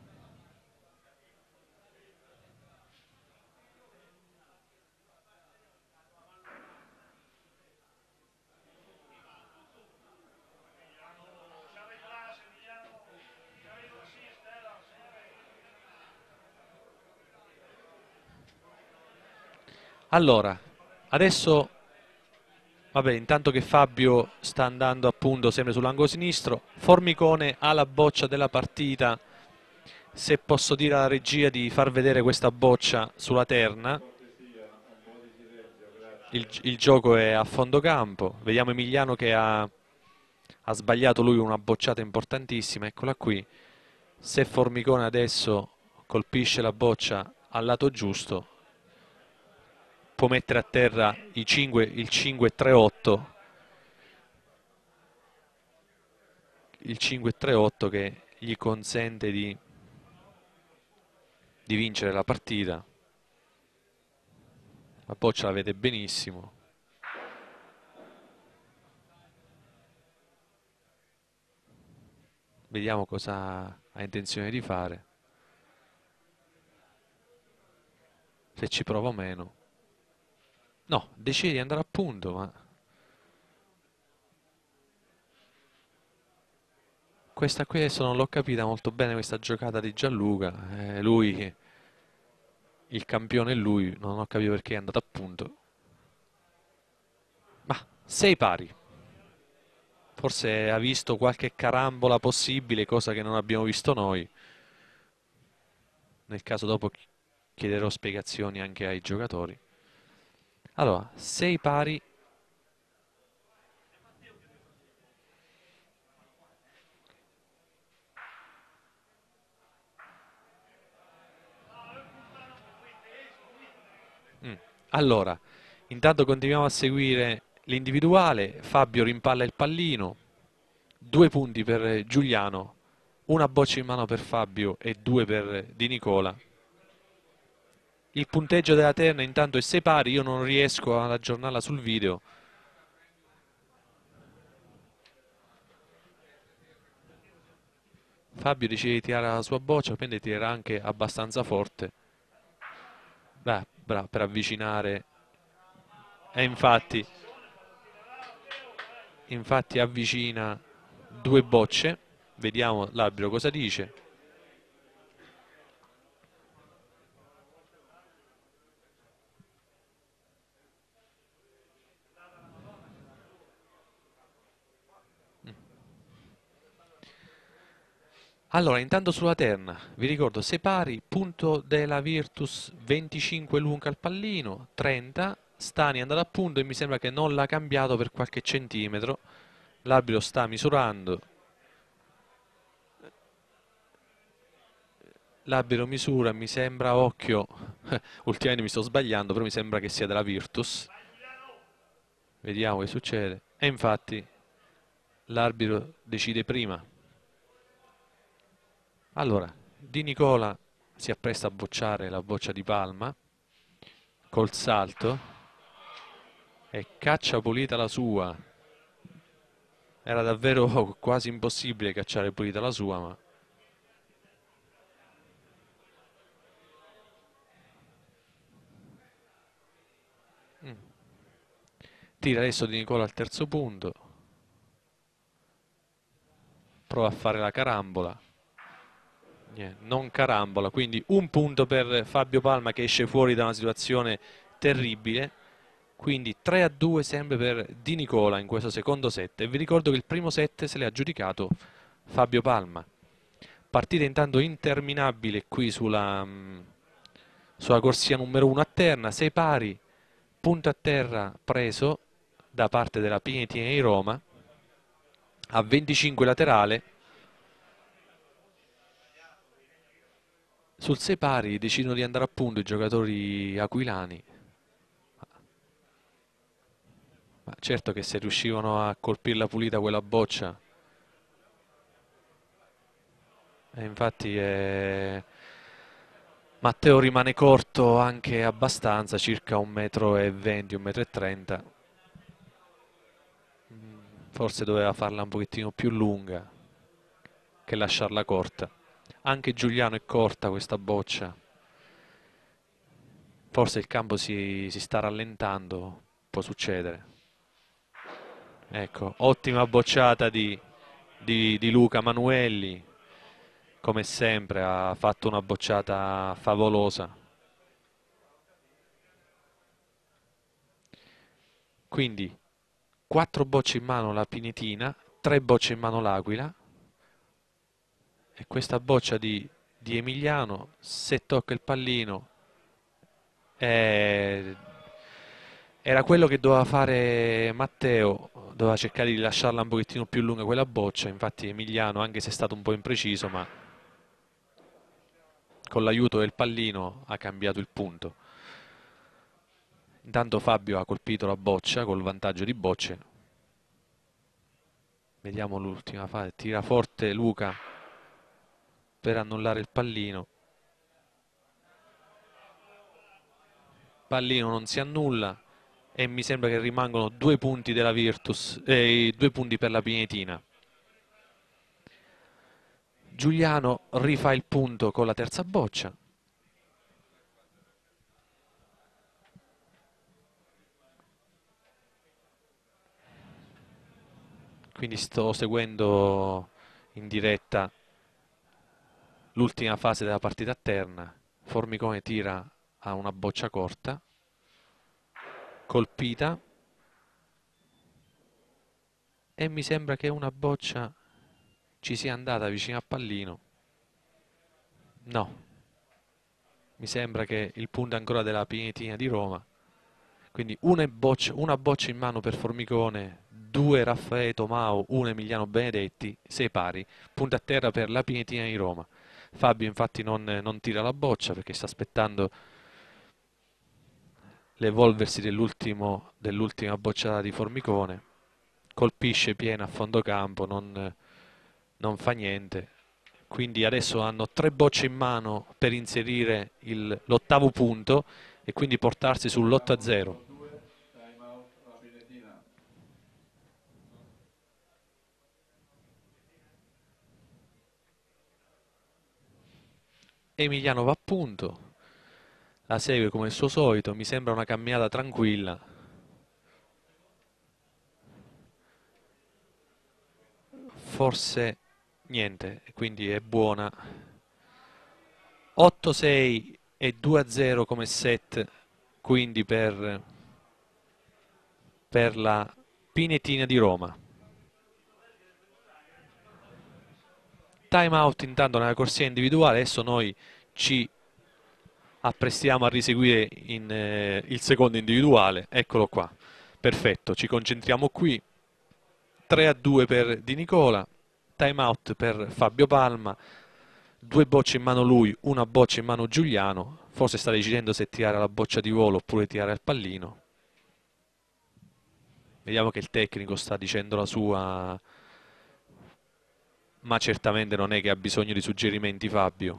Allora, adesso, vabbè, intanto che Fabio sta andando appunto sempre sull'angolo sinistro, Formicone ha la boccia della partita. Se posso dire alla regia di far vedere questa boccia sulla terna. Il gioco è a fondo campo. Vediamo Emiliano che ha sbagliato lui una bocciata importantissima. Eccola qui. Se Formicone adesso colpisce la boccia al lato giusto, può mettere a terra il 5-3-8. Il 5-3-8 che gli consente di vincere la partita. La boccia la vede benissimo. Vediamo cosa ha intenzione di fare. Se ci prova o meno. No, decide di andare a punto, ma questa qui adesso non l'ho capita molto bene, questa giocata di Gianluca. Lui, il campione è lui, non ho capito perché è andato a punto. Ma 6 pari. Forse ha visto qualche carambola possibile, cosa che non abbiamo visto noi. Nel caso dopo chiederò spiegazioni anche ai giocatori. Allora, 6 pari. Allora, intanto continuiamo a seguire l'individuale. Fabio rimpalla il pallino. 2 punti per Giuliano, una boccia in mano per Fabio e 2 per Di Nicola. Il punteggio della terna intanto è 6 pari, io non riesco ad aggiornarla sul video. Fabio decide di tirare la sua boccia, quindi tirerà anche abbastanza forte. Beh, per avvicinare. E infatti avvicina 2 bocce. Vediamo l'arbitro cosa dice. Allora, intanto sulla terna, vi ricordo 6 pari, punto della Virtus 25 lunga al pallino, 30, Stani è andato a punto e mi sembra che non l'ha cambiato per qualche centimetro, l'arbitro sta misurando, l'arbitro misura, mi sembra, occhio, ultimamente mi sto sbagliando, però mi sembra che sia della Virtus, vediamo che succede, e infatti l'arbitro decide prima. Allora, Di Nicola si appresta a bocciare la boccia di Palma col salto e caccia pulita la sua. Era davvero quasi impossibile cacciare pulita la sua, ma Tira adesso Di Nicola al terzo punto, prova a fare la carambola. Niente, non carambola, quindi un punto per Fabio Palma che esce fuori da una situazione terribile. Quindi 3-2 sempre per Di Nicola in questo secondo set. E vi ricordo che il primo set se l'è aggiudicato Fabio Palma. Partita intanto interminabile qui sulla corsia numero 1 a terna, 6 pari, punto a terra preso da parte della Pinetina di Roma, a 25 laterale. Sul 6 pari decidono di andare a punto i giocatori aquilani, ma certo che se riuscivano a colpirla pulita quella boccia, e infatti Matteo rimane corto anche abbastanza, circa 1,20 m, 1,30 m. Forse doveva farla un pochettino più lunga che lasciarla corta. Anche Giuliano è corta questa boccia. Forse il campo si sta rallentando, può succedere. Ecco, ottima bocciata di Luca Manuelli, come sempre ha fatto una bocciata favolosa. Quindi 4 bocce in mano la Pinetina, 3 bocce in mano l'Aquila, e questa boccia di Emiliano, se tocca il pallino, eh, era quello che doveva fare Matteo, doveva cercare di lasciarla un pochettino più lunga quella boccia. Infatti Emiliano, anche se è stato un po' impreciso, ma con l'aiuto del pallino ha cambiato il punto. Intanto Fabio ha colpito la boccia col vantaggio di bocce. Vediamo l'ultima fase, tira forte Luca per annullare il pallino. Pallino non si annulla e mi sembra che rimangono 2 punti della Virtus e 2 punti per la Pinetina. Giuliano rifà il punto con la terza boccia. Quindi sto seguendo in diretta l'ultima fase della partita a terna. Formicone tira a una boccia corta, colpita, e mi sembra che una boccia ci sia andata vicino al pallino. No, mi sembra che il punto è ancora della Pinetina di Roma. Quindi una boccia in mano per Formicone, 2 Raffaele Tomao, 1 Emiliano Benedetti, 6 pari, punto a terra per la Pinetina di Roma. Fabio infatti non tira la boccia perché sta aspettando l'evolversi dell'ultima bocciata di Formicone. Colpisce piena a fondo campo, non fa niente. Quindi adesso hanno 3 bocce in mano per inserire l'ottavo punto e quindi portarsi sull'8-0. Emiliano va a punto, la segue come il suo solito, mi sembra una camminata tranquilla. Forse niente, quindi è buona. 8-6 e 2-0 come set, quindi per la Pinetina di Roma. Time out intanto nella corsia individuale, adesso noi ci apprestiamo a riseguire il secondo individuale. Eccolo qua, perfetto, ci concentriamo qui. 3-2 per Di Nicola, time out per Fabio Palma, 2 bocce in mano lui, una boccia in mano Giuliano. Forse sta decidendo se tirare la boccia di volo oppure tirare al pallino. Vediamo che il tecnico sta dicendo la sua, ma certamente non è che ha bisogno di suggerimenti Fabio.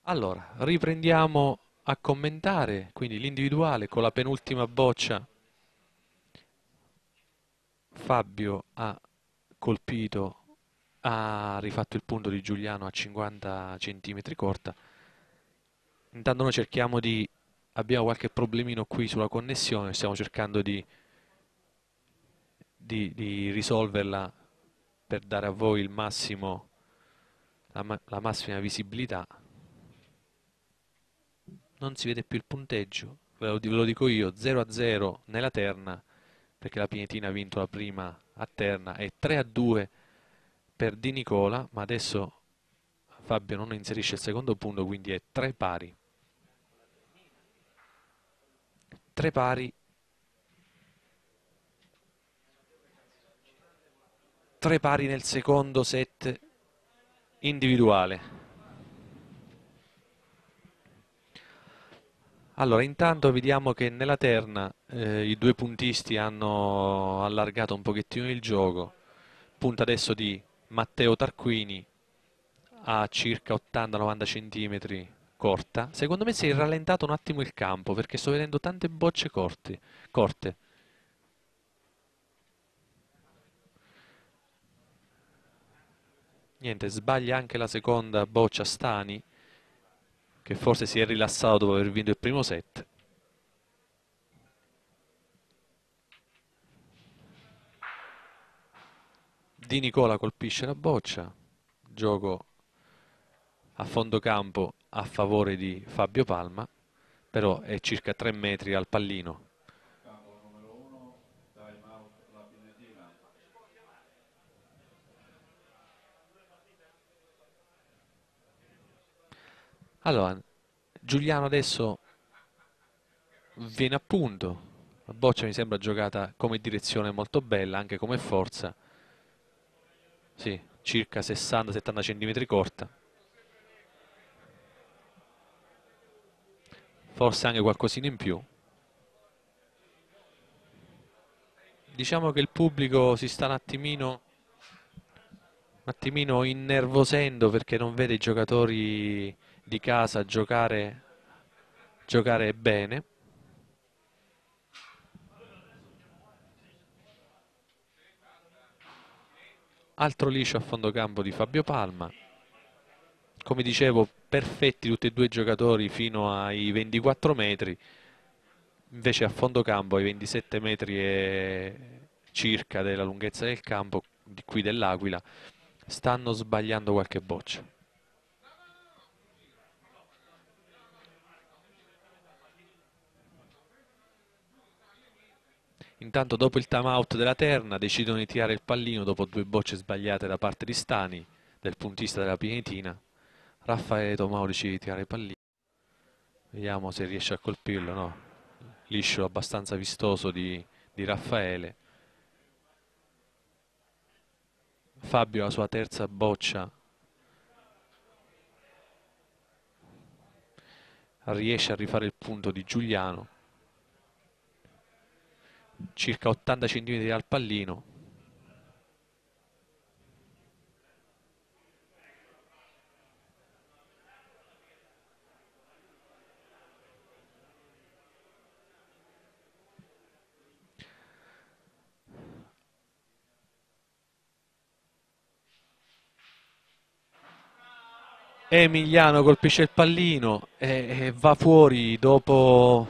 Allora, riprendiamo a commentare, quindi l'individuale con la penultima boccia. Fabio ha colpito, ha rifatto il punto di Giuliano a 50 centimetri corta. Intanto noi cerchiamo di, abbiamo qualche problemino qui sulla connessione, stiamo cercando di risolverla per dare a voi il massimo, la massima visibilità. Non si vede più il punteggio, ve lo dico io, 0-0 nella terna, perché la Pinetina ha vinto la prima a terna, e 3-2 per Di Nicola, ma adesso Fabio non inserisce il secondo punto, quindi è 3 pari. 3 pari, 3 pari nel secondo set individuale. Allora, intanto vediamo che nella terna i due puntisti hanno allargato un pochettino il gioco. Punta adesso di Matteo Tarquini a circa 80-90 cm corta. Secondo me si è rallentato un attimo il campo perché sto vedendo tante bocce corte. Niente, sbaglia anche la seconda boccia Stani, che forse si è rilassato dopo aver vinto il primo set. Di Nicola colpisce la boccia, gioco a fondo campo a favore di Fabio Palma, però è circa 3 metri dal pallino. Allora, Giuliano adesso viene a punto, la boccia mi sembra giocata come direzione molto bella, anche come forza, sì, circa 60-70 cm corta, forse anche qualcosina in più. Diciamo che il pubblico si sta un attimino innervosendo perché non vede i giocatori di casa giocare bene. Altro liscio a fondo campo di Fabio Palma. Come dicevo, perfetti tutti e due i giocatori fino ai 24 metri, invece a fondo campo ai 27 metri e circa della lunghezza del campo, di qui dell'Aquila, stanno sbagliando qualche boccia. Intanto dopo il time out della terna decidono di tirare il pallino dopo due bocce sbagliate da parte di Stani, del puntista della Pinetina. Raffaele Tomao decide di tirare il pallino. Vediamo se riesce a colpirlo, no? Liscio abbastanza vistoso di Raffaele. Fabio la sua terza boccia riesce a rifare il punto di Giuliano, circa 80 cm dal pallino. Emiliano colpisce il pallino e va fuori dopo.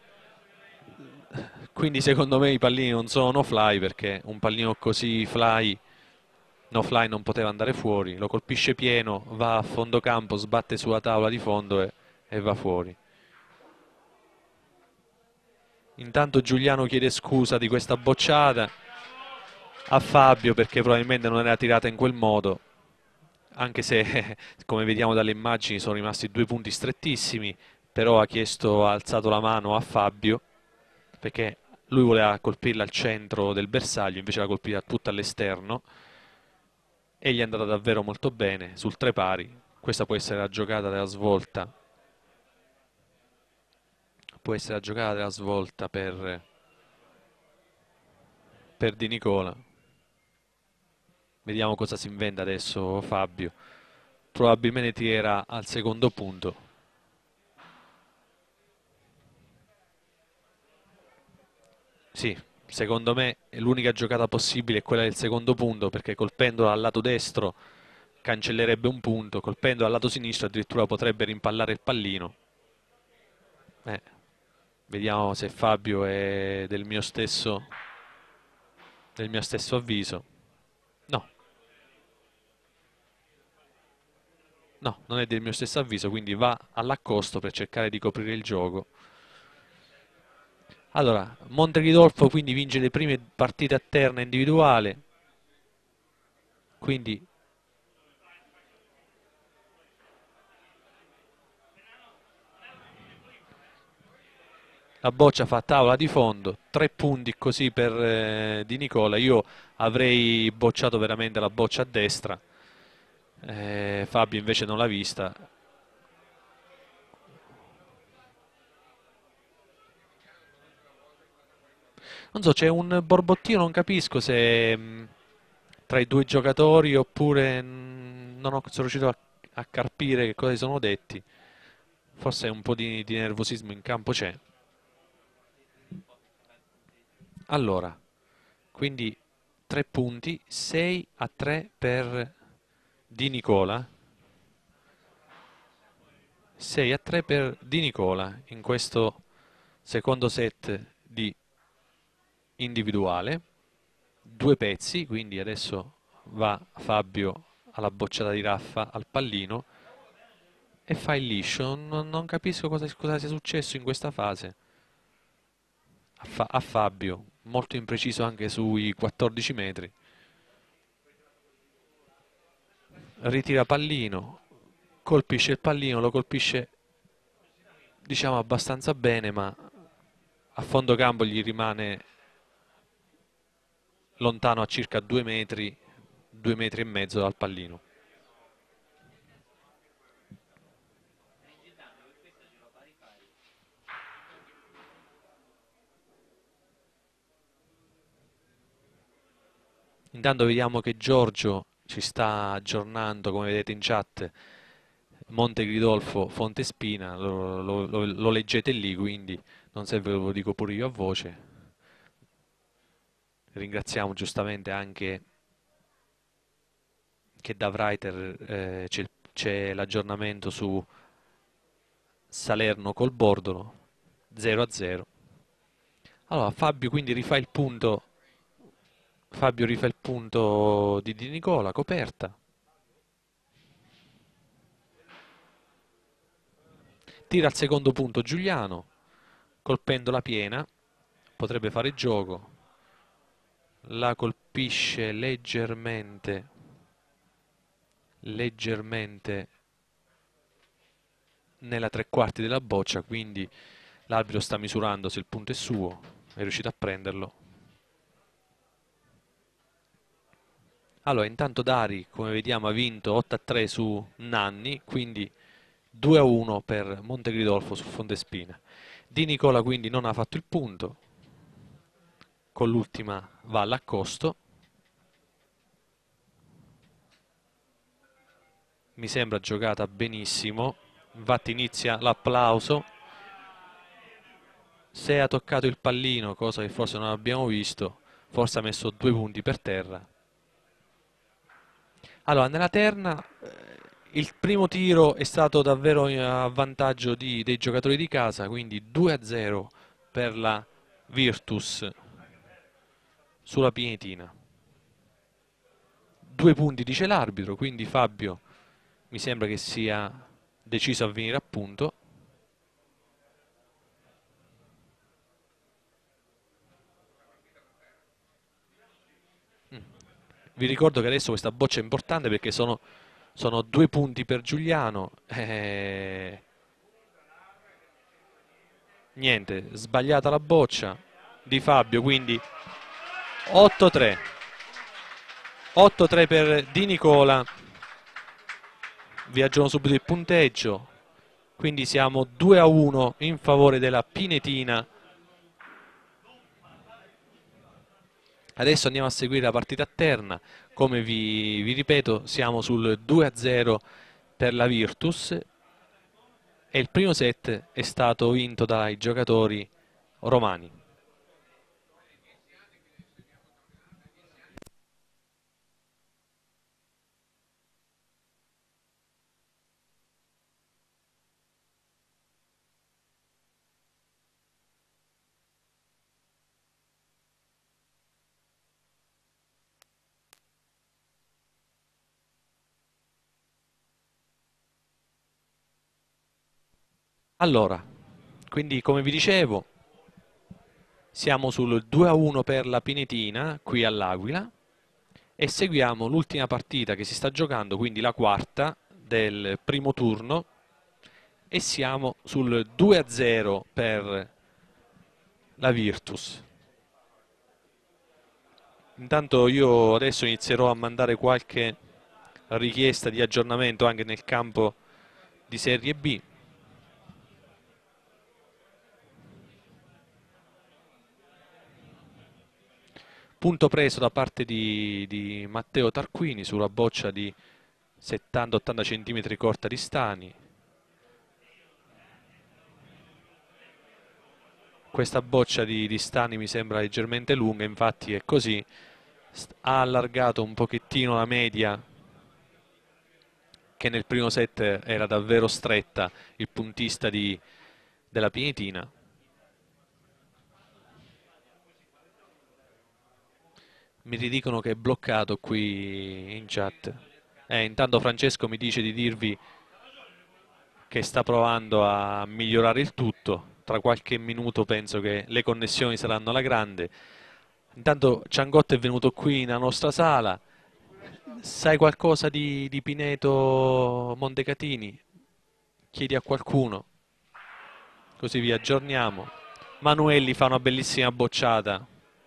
Quindi secondo me i pallini non sono no fly, perché un pallino così fly, no fly, non poteva andare fuori. Lo colpisce pieno, va a fondo campo, sbatte sulla tavola di fondo e va fuori. Intanto Giuliano chiede scusa di questa bocciata a Fabio perché probabilmente non era tirata in quel modo, anche se come vediamo dalle immagini sono rimasti due punti strettissimi, però ha alzato la mano a Fabio perché lui voleva colpirla al centro del bersaglio, invece l'ha colpita tutta all'esterno e gli è andata davvero molto bene sul tre pari. Questa può essere la giocata della svolta, può essere la giocata della svolta per Di Nicola. Vediamo cosa si inventa adesso Fabio. Probabilmente tirerà al secondo punto. Sì, secondo me l'unica giocata possibile è quella del secondo punto, perché colpendola al lato destro cancellerebbe un punto, colpendola al lato sinistro addirittura potrebbe rimpallare il pallino. Eh, vediamo se Fabio è del mio stesso avviso. No, no, non è del mio stesso avviso, quindi va all'accosto per cercare di coprire il gioco. Allora, Monteridolfo quindi vince le prime partite a terna individuale, quindi la boccia fa tavola di fondo, 3 punti così per Di Nicola. Io avrei bocciato veramente la boccia a destra, Fabio invece non l'ha vista. Non so, c'è un borbottino, non capisco se tra i due giocatori oppure non sono riuscito a carpire che cosa si sono detti. Forse un po' di nervosismo in campo c'è. Allora, quindi 3 punti, 6-3 per Di Nicola. 6-3 per Di Nicola in questo secondo set di individuale. 2 pezzi, quindi adesso va Fabio alla bocciata di Raffa al pallino e fa il liscio. Non capisco cosa sia successo in questa fase a Fabio, molto impreciso anche sui 14 metri. Ritira pallino, colpisce il pallino, lo colpisce diciamo abbastanza bene, ma a fondo campo gli rimane lontano a circa 2 metri, 2 metri e mezzo dal pallino. Intanto vediamo che Giorgio ci sta aggiornando, come vedete in chat, Monte Gridolfo, Fontespina, lo leggete lì, quindi non serve che ve lo dico pure io a voce. Ringraziamo giustamente anche che da Writer c'è l'aggiornamento su Salerno col Bordolo 0-0. Allora Fabio quindi rifà il punto, Fabio rifà il punto di Nicola, coperta. Tira al secondo punto Giuliano, colpendo la piena, potrebbe fare gioco, la colpisce leggermente nella 3/4 della boccia, quindi l'arbitro sta misurando se il punto è suo, è riuscito a prenderlo. Allora, intanto Dari, come vediamo, ha vinto 8-3 su Nanni, quindi 2-1 per Montegridolfo su Fontespina. Di Nicola quindi non ha fatto il punto, con l'ultima va all'accosto. Mi sembra giocata benissimo, infatti inizia l'applauso. Se ha toccato il pallino, cosa che forse non abbiamo visto, forse ha messo 2 punti per terra. Allora, nella terna il primo tiro è stato davvero a vantaggio dei giocatori di casa, quindi 2-0 per la Virtus sulla Pinetina. 2 punti dice l'arbitro, quindi Fabio mi sembra che sia deciso a venire a punto. Vi ricordo che adesso questa boccia è importante perché sono 2 punti per Giuliano. Niente, sbagliata la boccia di Fabio, quindi 8-3. 8-3 per Di Nicola. Vi aggiorno subito il punteggio. Quindi siamo 2-1 in favore della Pinetina. Adesso andiamo a seguire la partita a terna. Come vi ripeto, siamo sul 2-0 per la Virtus e il primo set è stato vinto dai giocatori romani. Allora, quindi come vi dicevo, siamo sul 2-1 per la Pinetina qui all'Aquila e seguiamo l'ultima partita che si sta giocando, quindi la quarta del primo turno, e siamo sul 2-0 per la Virtus. Intanto io adesso inizierò a mandare qualche richiesta di aggiornamento anche nel campo di Serie B. Punto preso da parte di Matteo Tarquini sulla boccia di 70-80 cm corta di Stani. Questa boccia di Stani mi sembra leggermente lunga, infatti è così. Ha allargato un pochettino la media, che nel primo set era davvero stretta, il puntista della Pinetina. Mi ridicono che è bloccato qui in chat. Intanto Francesco mi dice di dirvi che sta provando a migliorare il tutto. Tra qualche minuto penso che le connessioni saranno alla grande. Intanto Ciangotto è venuto qui nella nostra sala. Sai qualcosa di Pineto Montecatini? Chiedi a qualcuno, così vi aggiorniamo. Manuelli fa una bellissima bocciata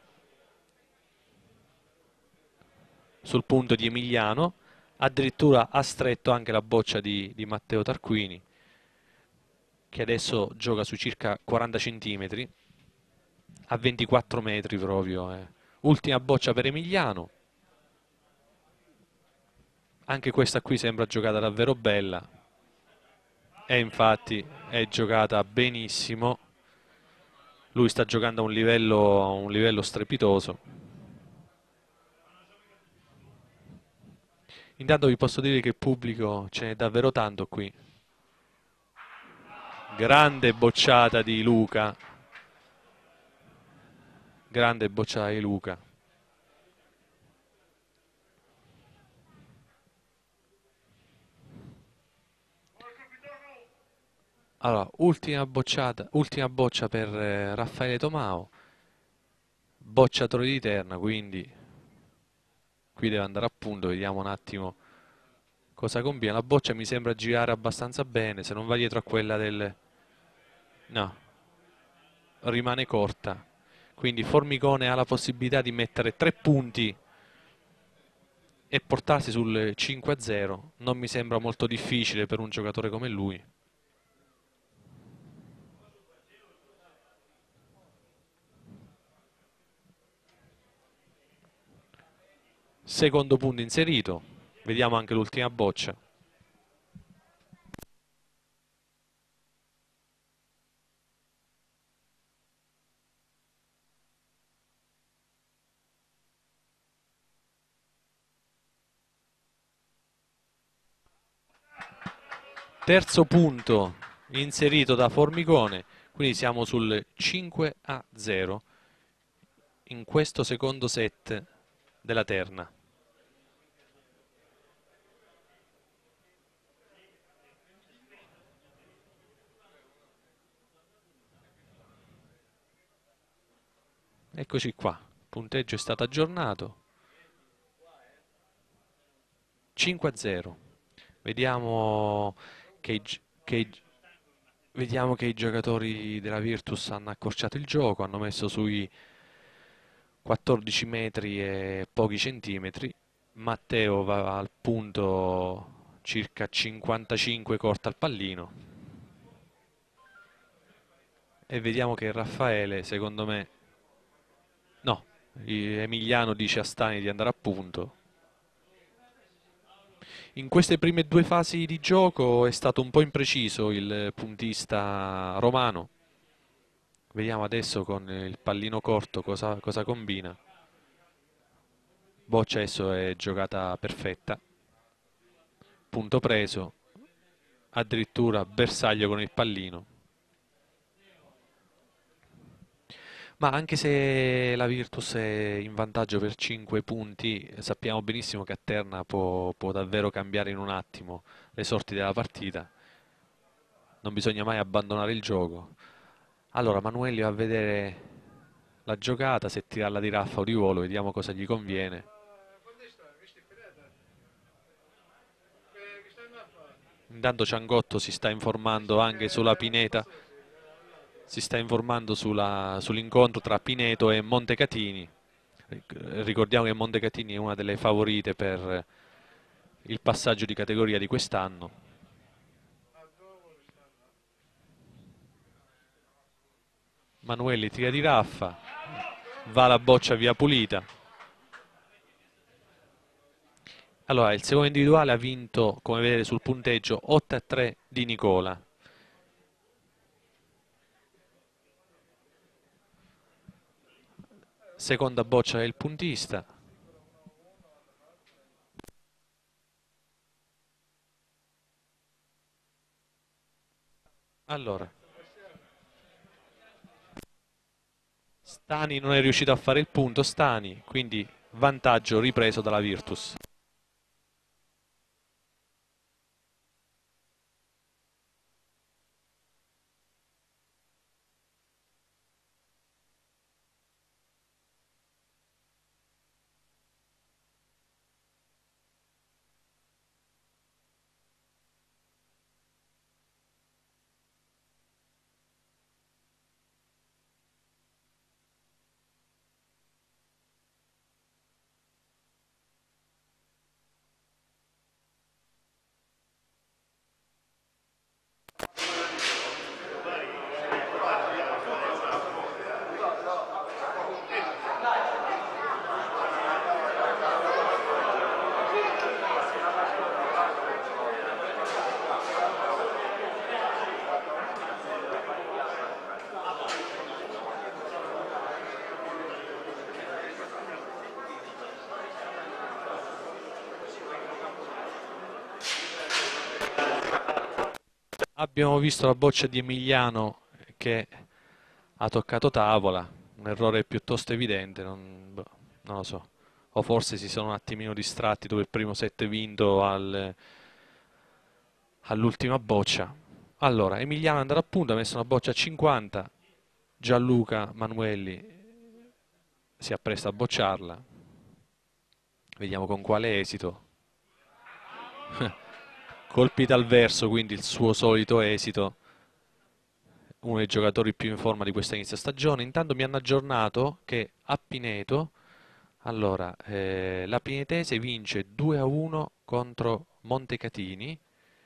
sul punto di Emiliano, addirittura ha stretto anche la boccia di Matteo Tarquini, che adesso gioca su circa 40 cm, a 24 metri proprio. Ultima boccia per Emiliano, anche questa qui sembra giocata davvero bella, e infatti è giocata benissimo. Lui sta giocando a un livello strepitoso. Intanto vi posso dire che il pubblico ce n'è davvero tanto qui. Grande bocciata di Luca. Grande bocciata di Luca. Allora, ultima boccia per Raffaele Tomao. Bocciatore di terna, quindi qui deve andare a punto. Vediamo un attimo cosa combina. La boccia mi sembra girare abbastanza bene, se non va dietro a quella del... No, rimane corta. Quindi Formicone ha la possibilità di mettere 3 punti e portarsi sul 5-0. Non mi sembra molto difficile per un giocatore come lui. Secondo punto inserito. Vediamo anche l'ultima boccia. Terzo punto inserito da Formicone, quindi siamo sul 5-0 in questo secondo set della terna. Eccoci qua, il punteggio è stato aggiornato. 5-0. Vediamo che vediamo che i giocatori della Virtus hanno accorciato il gioco, hanno messo sui 14 metri e pochi centimetri. Matteo va al punto circa 55 corta al pallino. E vediamo che Raffaele, secondo me... No, Emiliano dice a Stani di andare a punto. In queste prime due fasi di gioco è stato un po' impreciso il puntista romano. Vediamo adesso con il pallino corto cosa combina. Boccia adesso è giocata perfetta. Punto preso. Addirittura bersaglio con il pallino. Ma anche se la Virtus è in vantaggio per 5 punti, sappiamo benissimo che a Terna può davvero cambiare in un attimo le sorti della partita. non bisogna mai abbandonare il gioco. Allora Manuelli va a vedere la giocata, se tirarla di raffa o di volo, vediamo cosa gli conviene. Intanto Ciangotto si sta informando anche sulla Pineta, si sta informando sull'incontro tra Pineto e Montecatini. Ricordiamo che Montecatini è una delle favorite per il passaggio di categoria di quest'anno. Manuelli tira di raffa, va la boccia via pulita. Allora, il secondo individuale ha vinto, come vedete sul punteggio, 8-3 di Nicola. Seconda boccia è il puntista. Allora, Stani non è riuscito a fare il punto, Stani, quindi vantaggio ripreso dalla Virtus. Abbiamo visto la boccia di Emiliano che ha toccato tavola, un errore piuttosto evidente, non lo so, o forse si sono un attimino distratti dopo il primo set vinto all'ultima boccia. Allora, Emiliano è andato a punto, ha messo una boccia a 50, Gianluca Manuelli si appresta a bocciarla, vediamo con quale esito. Colpita al verso, quindi il suo solito esito, uno dei giocatori più in forma di questa inizio stagione. Intanto mi hanno aggiornato che a Pineto, allora, la Pinetese vince 2-1 contro Montecatini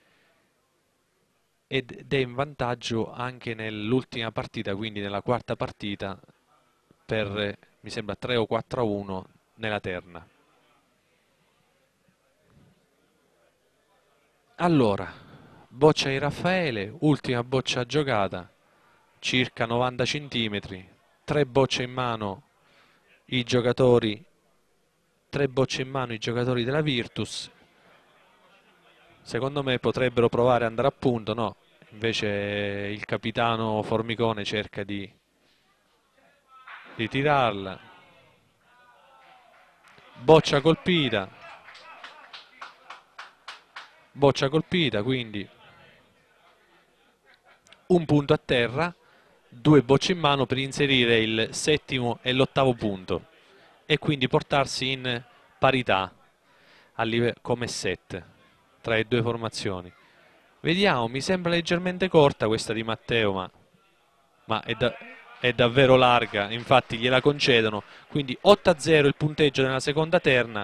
ed è in vantaggio anche nell'ultima partita, quindi nella quarta partita, per mi sembra 3 o 4-1 nella terna. Allora, boccia di Raffaele, ultima boccia giocata, circa 90 cm, 3 bocce in mano i giocatori, 3 bocce in mano i giocatori della Virtus. Secondo me potrebbero provare ad andare a punto, no, invece il capitano Formicone cerca di tirarla. Boccia colpita, quindi un punto a terra, 2 bocce in mano per inserire il settimo e l'ottavo punto e quindi portarsi in parità come set tra le due formazioni. Vediamo, mi sembra leggermente corta questa di Matteo, ma è davvero larga, infatti gliela concedono, quindi 8-0 il punteggio nella seconda terna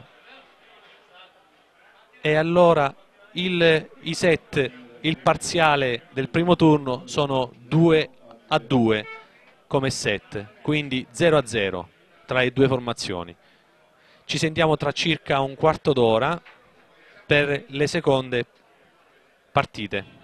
e allora i set, il parziale del primo turno sono 2-2 come set, quindi 0-0 tra le due formazioni. Ci sentiamo tra circa un quarto d'ora per le seconde partite.